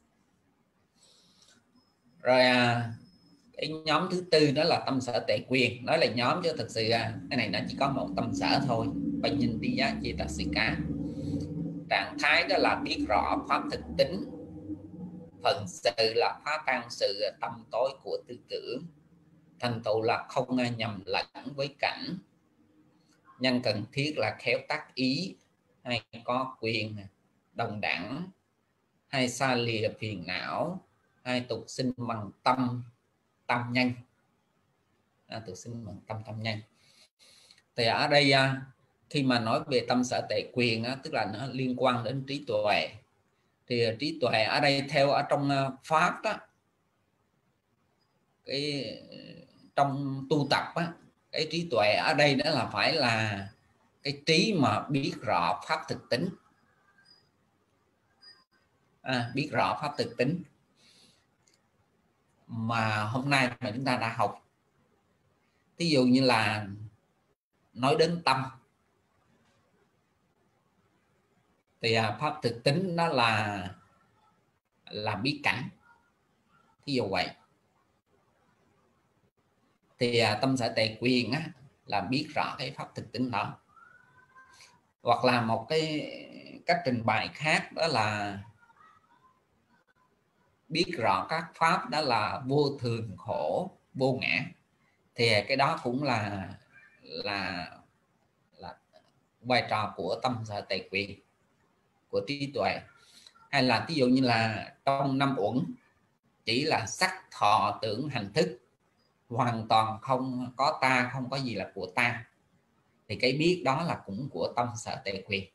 Rồi à, cái nhóm thứ tư đó là tâm sở tệ quyền. Nói là nhóm chứ thực sự à, cái này nó chỉ có một tâm sở thôi. Bạch nhìn đi giá trị tạc sĩ cá. Trạng thái đó là biết rõ pháp thực tính, phần sự là phá tan sự tâm tối của tư tưởng, thành tựu là không nhầm lẫn với cảnh, nhân cần thiết là khéo tác ý, hay có quyền đồng đẳng, hay xa lìa phiền não, hay tục sinh bằng tâm tâm nhân, à, tục sinh bằng tâm tâm nhân. Thì ở đây khi mà nói về tâm sở tệ quyền á, tức là nó liên quan đến trí tuệ. Thì trí tuệ ở đây theo ở trong pháp đó, cái trong tu tập á, cái trí tuệ ở đây đó là phải là cái trí mà biết rõ pháp thực tính, à, biết rõ pháp thực tính mà hôm nay mà chúng ta đã học. Ví dụ như là nói đến tâm thì à, pháp thực tính nó là là biết cảnh. Thí dụ vậy thì à, tâm sở tề quyền á, là biết rõ cái pháp thực tính đó. Hoặc là một cái cách trình bày khác đó là biết rõ các pháp đó là vô thường, khổ, vô ngã, thì cái đó cũng là là là vai trò của tâm sở tề quyền, của trí tuệ. Hay là ví dụ như là trong năm uẩn chỉ là sắc, thọ, tưởng, hành thức, hoàn toàn không có ta, không có gì là của ta, thì cái biết đó là cũng của tâm sở tề quyền.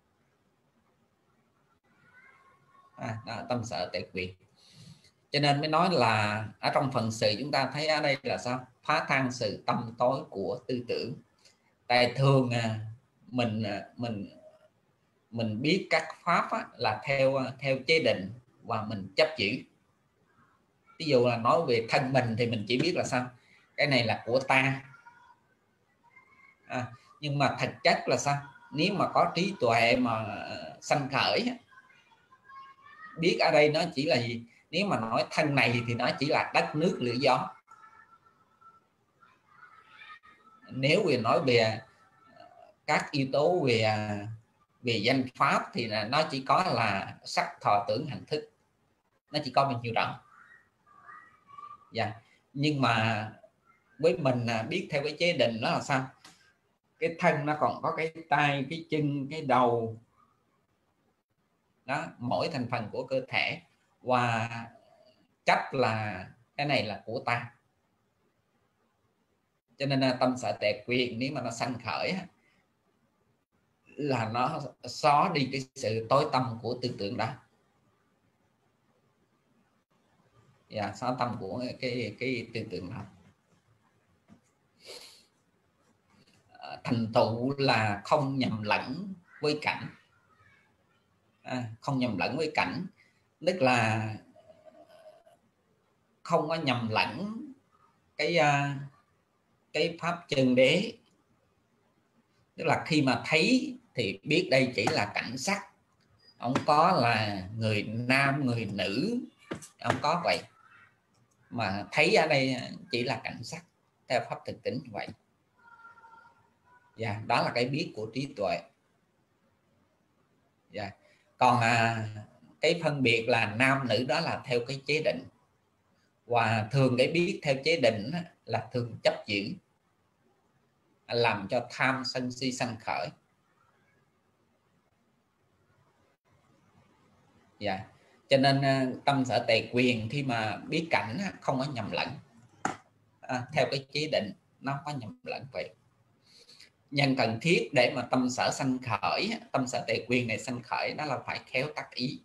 À, đó, tâm sở tề quyền. Cho nên mới nói là ở trong phần sự chúng ta thấy ở đây là sao? Phá tan sự tâm tối của tư tưởng. Tại thường mình mình mình biết các pháp á, là theo theo chế định và mình chấp giữ. Ví dụ là nói về thân mình thì mình chỉ biết là sao? Cái này là của ta. À, nhưng mà thực chất là sao? Nếu mà có trí tuệ mà sanh khởi, biết ở đây nó chỉ là gì? Nếu mà nói thân này thì nó chỉ là đất, nước, lửa, gió. Nếu về nói về các yếu tố về về danh pháp thì là nó chỉ có là sắc, thọ, tưởng, hành thức, nó chỉ có bao nhiêu đó. Dạ. Nhưng mà với mình biết theo cái chế định đó là sao? Cái thân nó còn có cái tay, cái chân, cái đầu đó, mỗi thành phần của cơ thể, và chấp là cái này là của ta. Cho nên là tâm sở tề quyền nếu mà nó sanh khởi là nó xóa đi cái sự tối tâm của tư tưởng đó. Dạ, xóa tâm của cái cái tư tưởng đó. Thành tựu là không nhầm lẫn với cảnh. À, không nhầm lẫn với cảnh tức là không có nhầm lẫn cái cái pháp chân đế. Tức là khi mà thấy thì biết đây chỉ là cảnh sắc, không có là người nam người nữ, không có vậy, mà thấy ở đây chỉ là cảnh sắc theo pháp thực tính như vậy. Dạ, đó là cái biết của trí tuệ. Dạ. Còn à, cái phân biệt là nam nữ đó là theo cái chế định, và thường cái biết theo chế định là thường chấp giữ, làm cho tham sân si sanh khởi. Dạ. Cho nên tâm sở tề quyền khi mà biết cảnh không có nhầm lẫn, à, theo cái chế định nó có nhầm lẫn vậy. Nhân cần thiết để mà tâm sở sanh khởi, tâm sở tề quyền này sanh khởi, đó là phải khéo tác ý.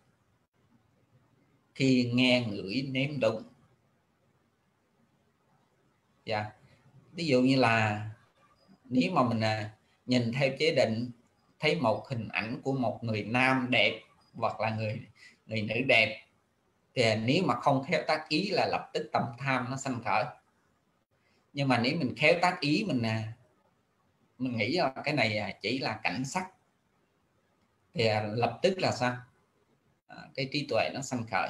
Khi nghe, ngửi, nếm, đụng. Dạ. Ví dụ như là nếu mà mình nhìn theo chế định thấy một hình ảnh của một người nam đẹp hoặc là người người nữ đẹp, thì nếu mà không khéo tác ý là lập tức tâm tham nó sanh khởi. Nhưng mà nếu mình khéo tác ý, mình mình nghĩ là cái này chỉ là cảnh sắc, thì lập tức là sao? Cái trí tuệ nó sanh khởi.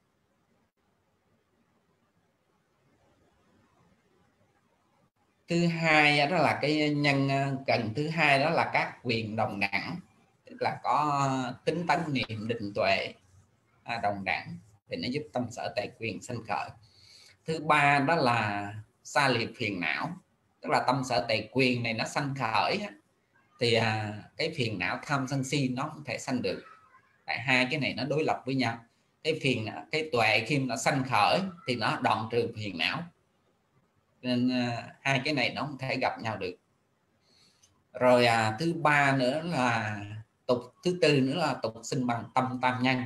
Thứ hai đó là cái nhân cần thứ hai, đó là các quyền đồng đẳng, tức là có tính tấn niệm định tuệ à, đồng đẳng, thì nó giúp tâm sở tề quyền sanh khởi. Thứ ba đó là xa liệt phiền não, tức là tâm sở tề quyền này nó sanh khởi thì à, cái phiền não tham sân si nó không thể sanh được. Tại hai cái này nó đối lập với nhau. Cái phiền cái tuệ khi nó sanh khởi thì nó đoạn trừ phiền não, nên à, hai cái này nó không thể gặp nhau được. Rồi à, thứ ba nữa là tục, thứ tư nữa là tục sinh bằng tâm tam nhân.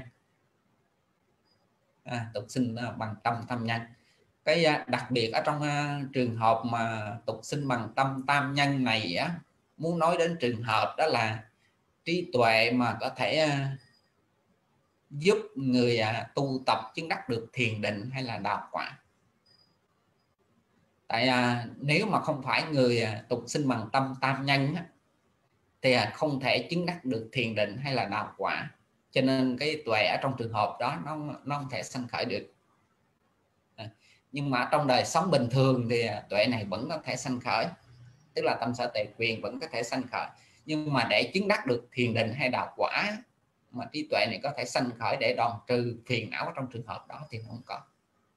À, tục sinh bằng tâm tam nhân. Cái à, đặc biệt ở trong à, trường hợp mà tục sinh bằng tâm tam nhân này á, muốn nói đến trường hợp đó là trí tuệ mà có thể à, giúp người à, tu tập chứng đắc được thiền định hay là đạo quả. Tại à, nếu mà không phải người à, tục sinh bằng tâm tam nhân á, thì à, không thể chứng đắc được thiền định hay là đạo quả, cho nên cái tuệ ở trong trường hợp đó nó nó không thể sanh khởi được. À, nhưng mà trong đời sống bình thường thì à, tuệ này vẫn có thể sanh khởi, tức là tâm sở tề quyền vẫn có thể sanh khởi. Nhưng mà để chứng đắc được thiền định hay đạo quả mà trí tuệ này có thể sanh khởi để đoạn trừ phiền não trong trường hợp đó thì không có.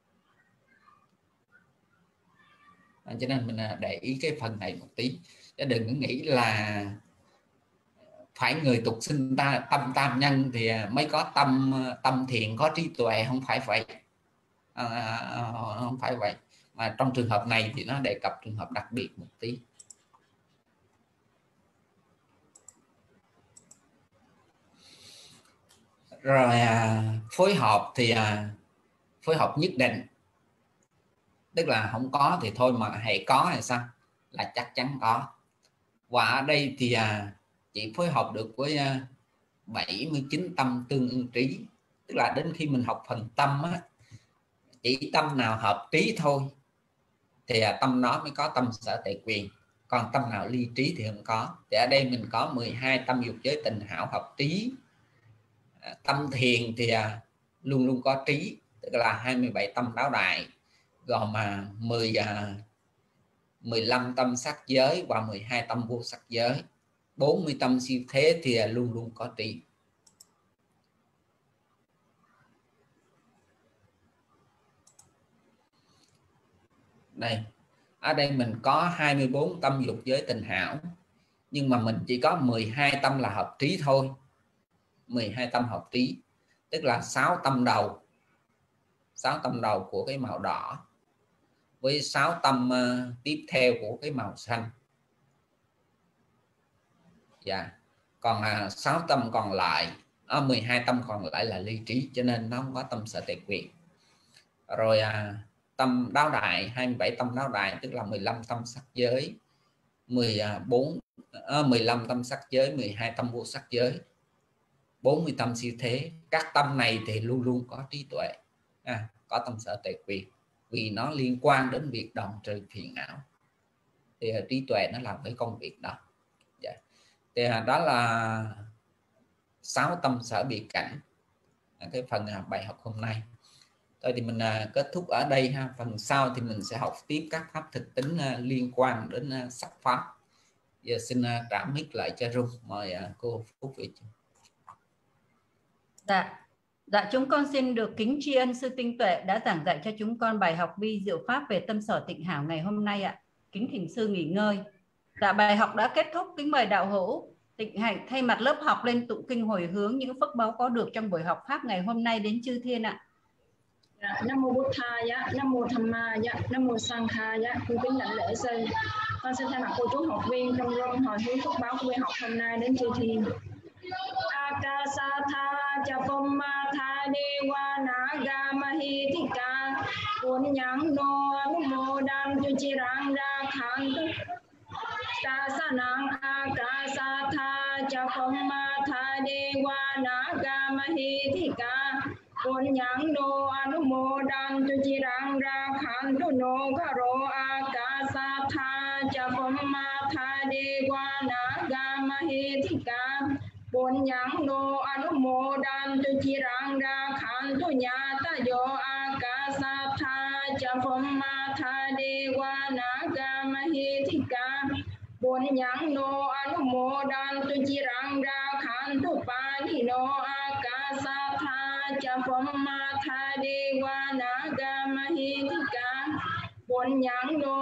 À, cho nên mình để ý cái phần này một tí, chứ đừng có nghĩ là phải người tục sinh ta tâm tam nhân thì mới có tâm tâm thiện, có trí tuệ. Không phải vậy, à, không phải vậy. Mà trong trường hợp này thì nó đề cập trường hợp đặc biệt một tí. Rồi à, phối hợp thì à, phối hợp nhất định, tức là không có thì thôi, mà hệ có hay sao là chắc chắn có. Và ở đây thì à, chỉ phối hợp được với à, bảy mươi chín tâm tương ưng trí, tức là đến khi mình học phần tâm á, chỉ tâm nào hợp trí thôi thì à, tâm đó mới có tâm sở tề quyền, còn tâm nào ly trí thì không có. Thì ở đây mình có mười hai tâm dục giới tình hảo hợp trí. À, tâm thiền thì à, luôn luôn có trí, tức là hai mươi bảy tâm đáo đại, gồm mà mười, à, mười lăm tâm sắc giới và mười hai tâm vô sắc giới. bốn mươi tâm siêu thế thì à, luôn luôn có trí. Đây, ở đây mình có hai mươi bốn tâm dục giới tình hảo, nhưng mà mình chỉ có mười hai tâm là hợp trí thôi. mười hai tâm hợp trí, tức là sáu tâm đầu, sáu tâm đầu của cái màu đỏ với sáu tâm uh, tiếp theo của cái màu xanh. Dạ. Còn uh, sáu tâm còn lại, à, mười hai tâm còn lại là ly trí, cho nên nó không có tâm sở tề quyền. Rồi uh, tâm đáo đại, hai mươi bảy tâm đáo đại, tức là mười lăm tâm sắc giới, mười bốn, à, mười lăm tâm sắc giới, mười hai tâm vô sắc giới, bốn mươi tâm siêu thế. Các tâm này thì luôn luôn có trí tuệ, à, có tâm sở tề quyền, vì nó liên quan đến việc đoạn trừ phiền não, thì trí tuệ nó làm cái công việc đó. Dạ. Thì đó là sáu tâm sở biệt cảnh, cái phần bài học hôm nay. Thôi thì mình kết thúc ở đây ha. Phần sau thì mình sẽ học tiếp các pháp thực tính liên quan đến sắc pháp. Giờ xin trả mic lại cho Rung, mời cô Phúc Việt. Dạ, dạ chúng con xin được kính tri ân sư Tinh Tuệ đã giảng dạy cho chúng con bài học vi diệu pháp về tâm sở tịnh hảo ngày hôm nay ạ. Kính thỉnh sư nghỉ ngơi. Dạ, bài học đã kết thúc. Kính mời đạo hữu Tịnh Hạnh thay mặt lớp học lên tụng kinh hồi hướng những phước báu có được trong buổi học pháp ngày hôm nay đến chư thiên ạ. Dạ, Nam mô Bụt Thaya, Nam mô Tham Ma, Nam mô Sang Kha, cung kính lãnh lễ sư. Con xin thay mặt cô chú học viên trong room hồi hướng phước báo của buổi học hôm nay đến chư thiên. Akasatha Chapommatha Dewa Naga Mahitika Punyang No Anumodam Tuchirang Rakhantu Sasanang Akasatha Chapommatha Dewa Naga Mahitika Punyang No Anumodam Tuchirang Rakhantu No Karo Akasatha Chapommatha Dewa Naga Mahitika Punyang no anumodam tuchirang rakhantu nyata yo akasatha chapommatha dewa naga mahitika. Punyang no anumodam tuchirang rakhantu pani no akasatha chapommatha dewa naga mahitika. Punyang no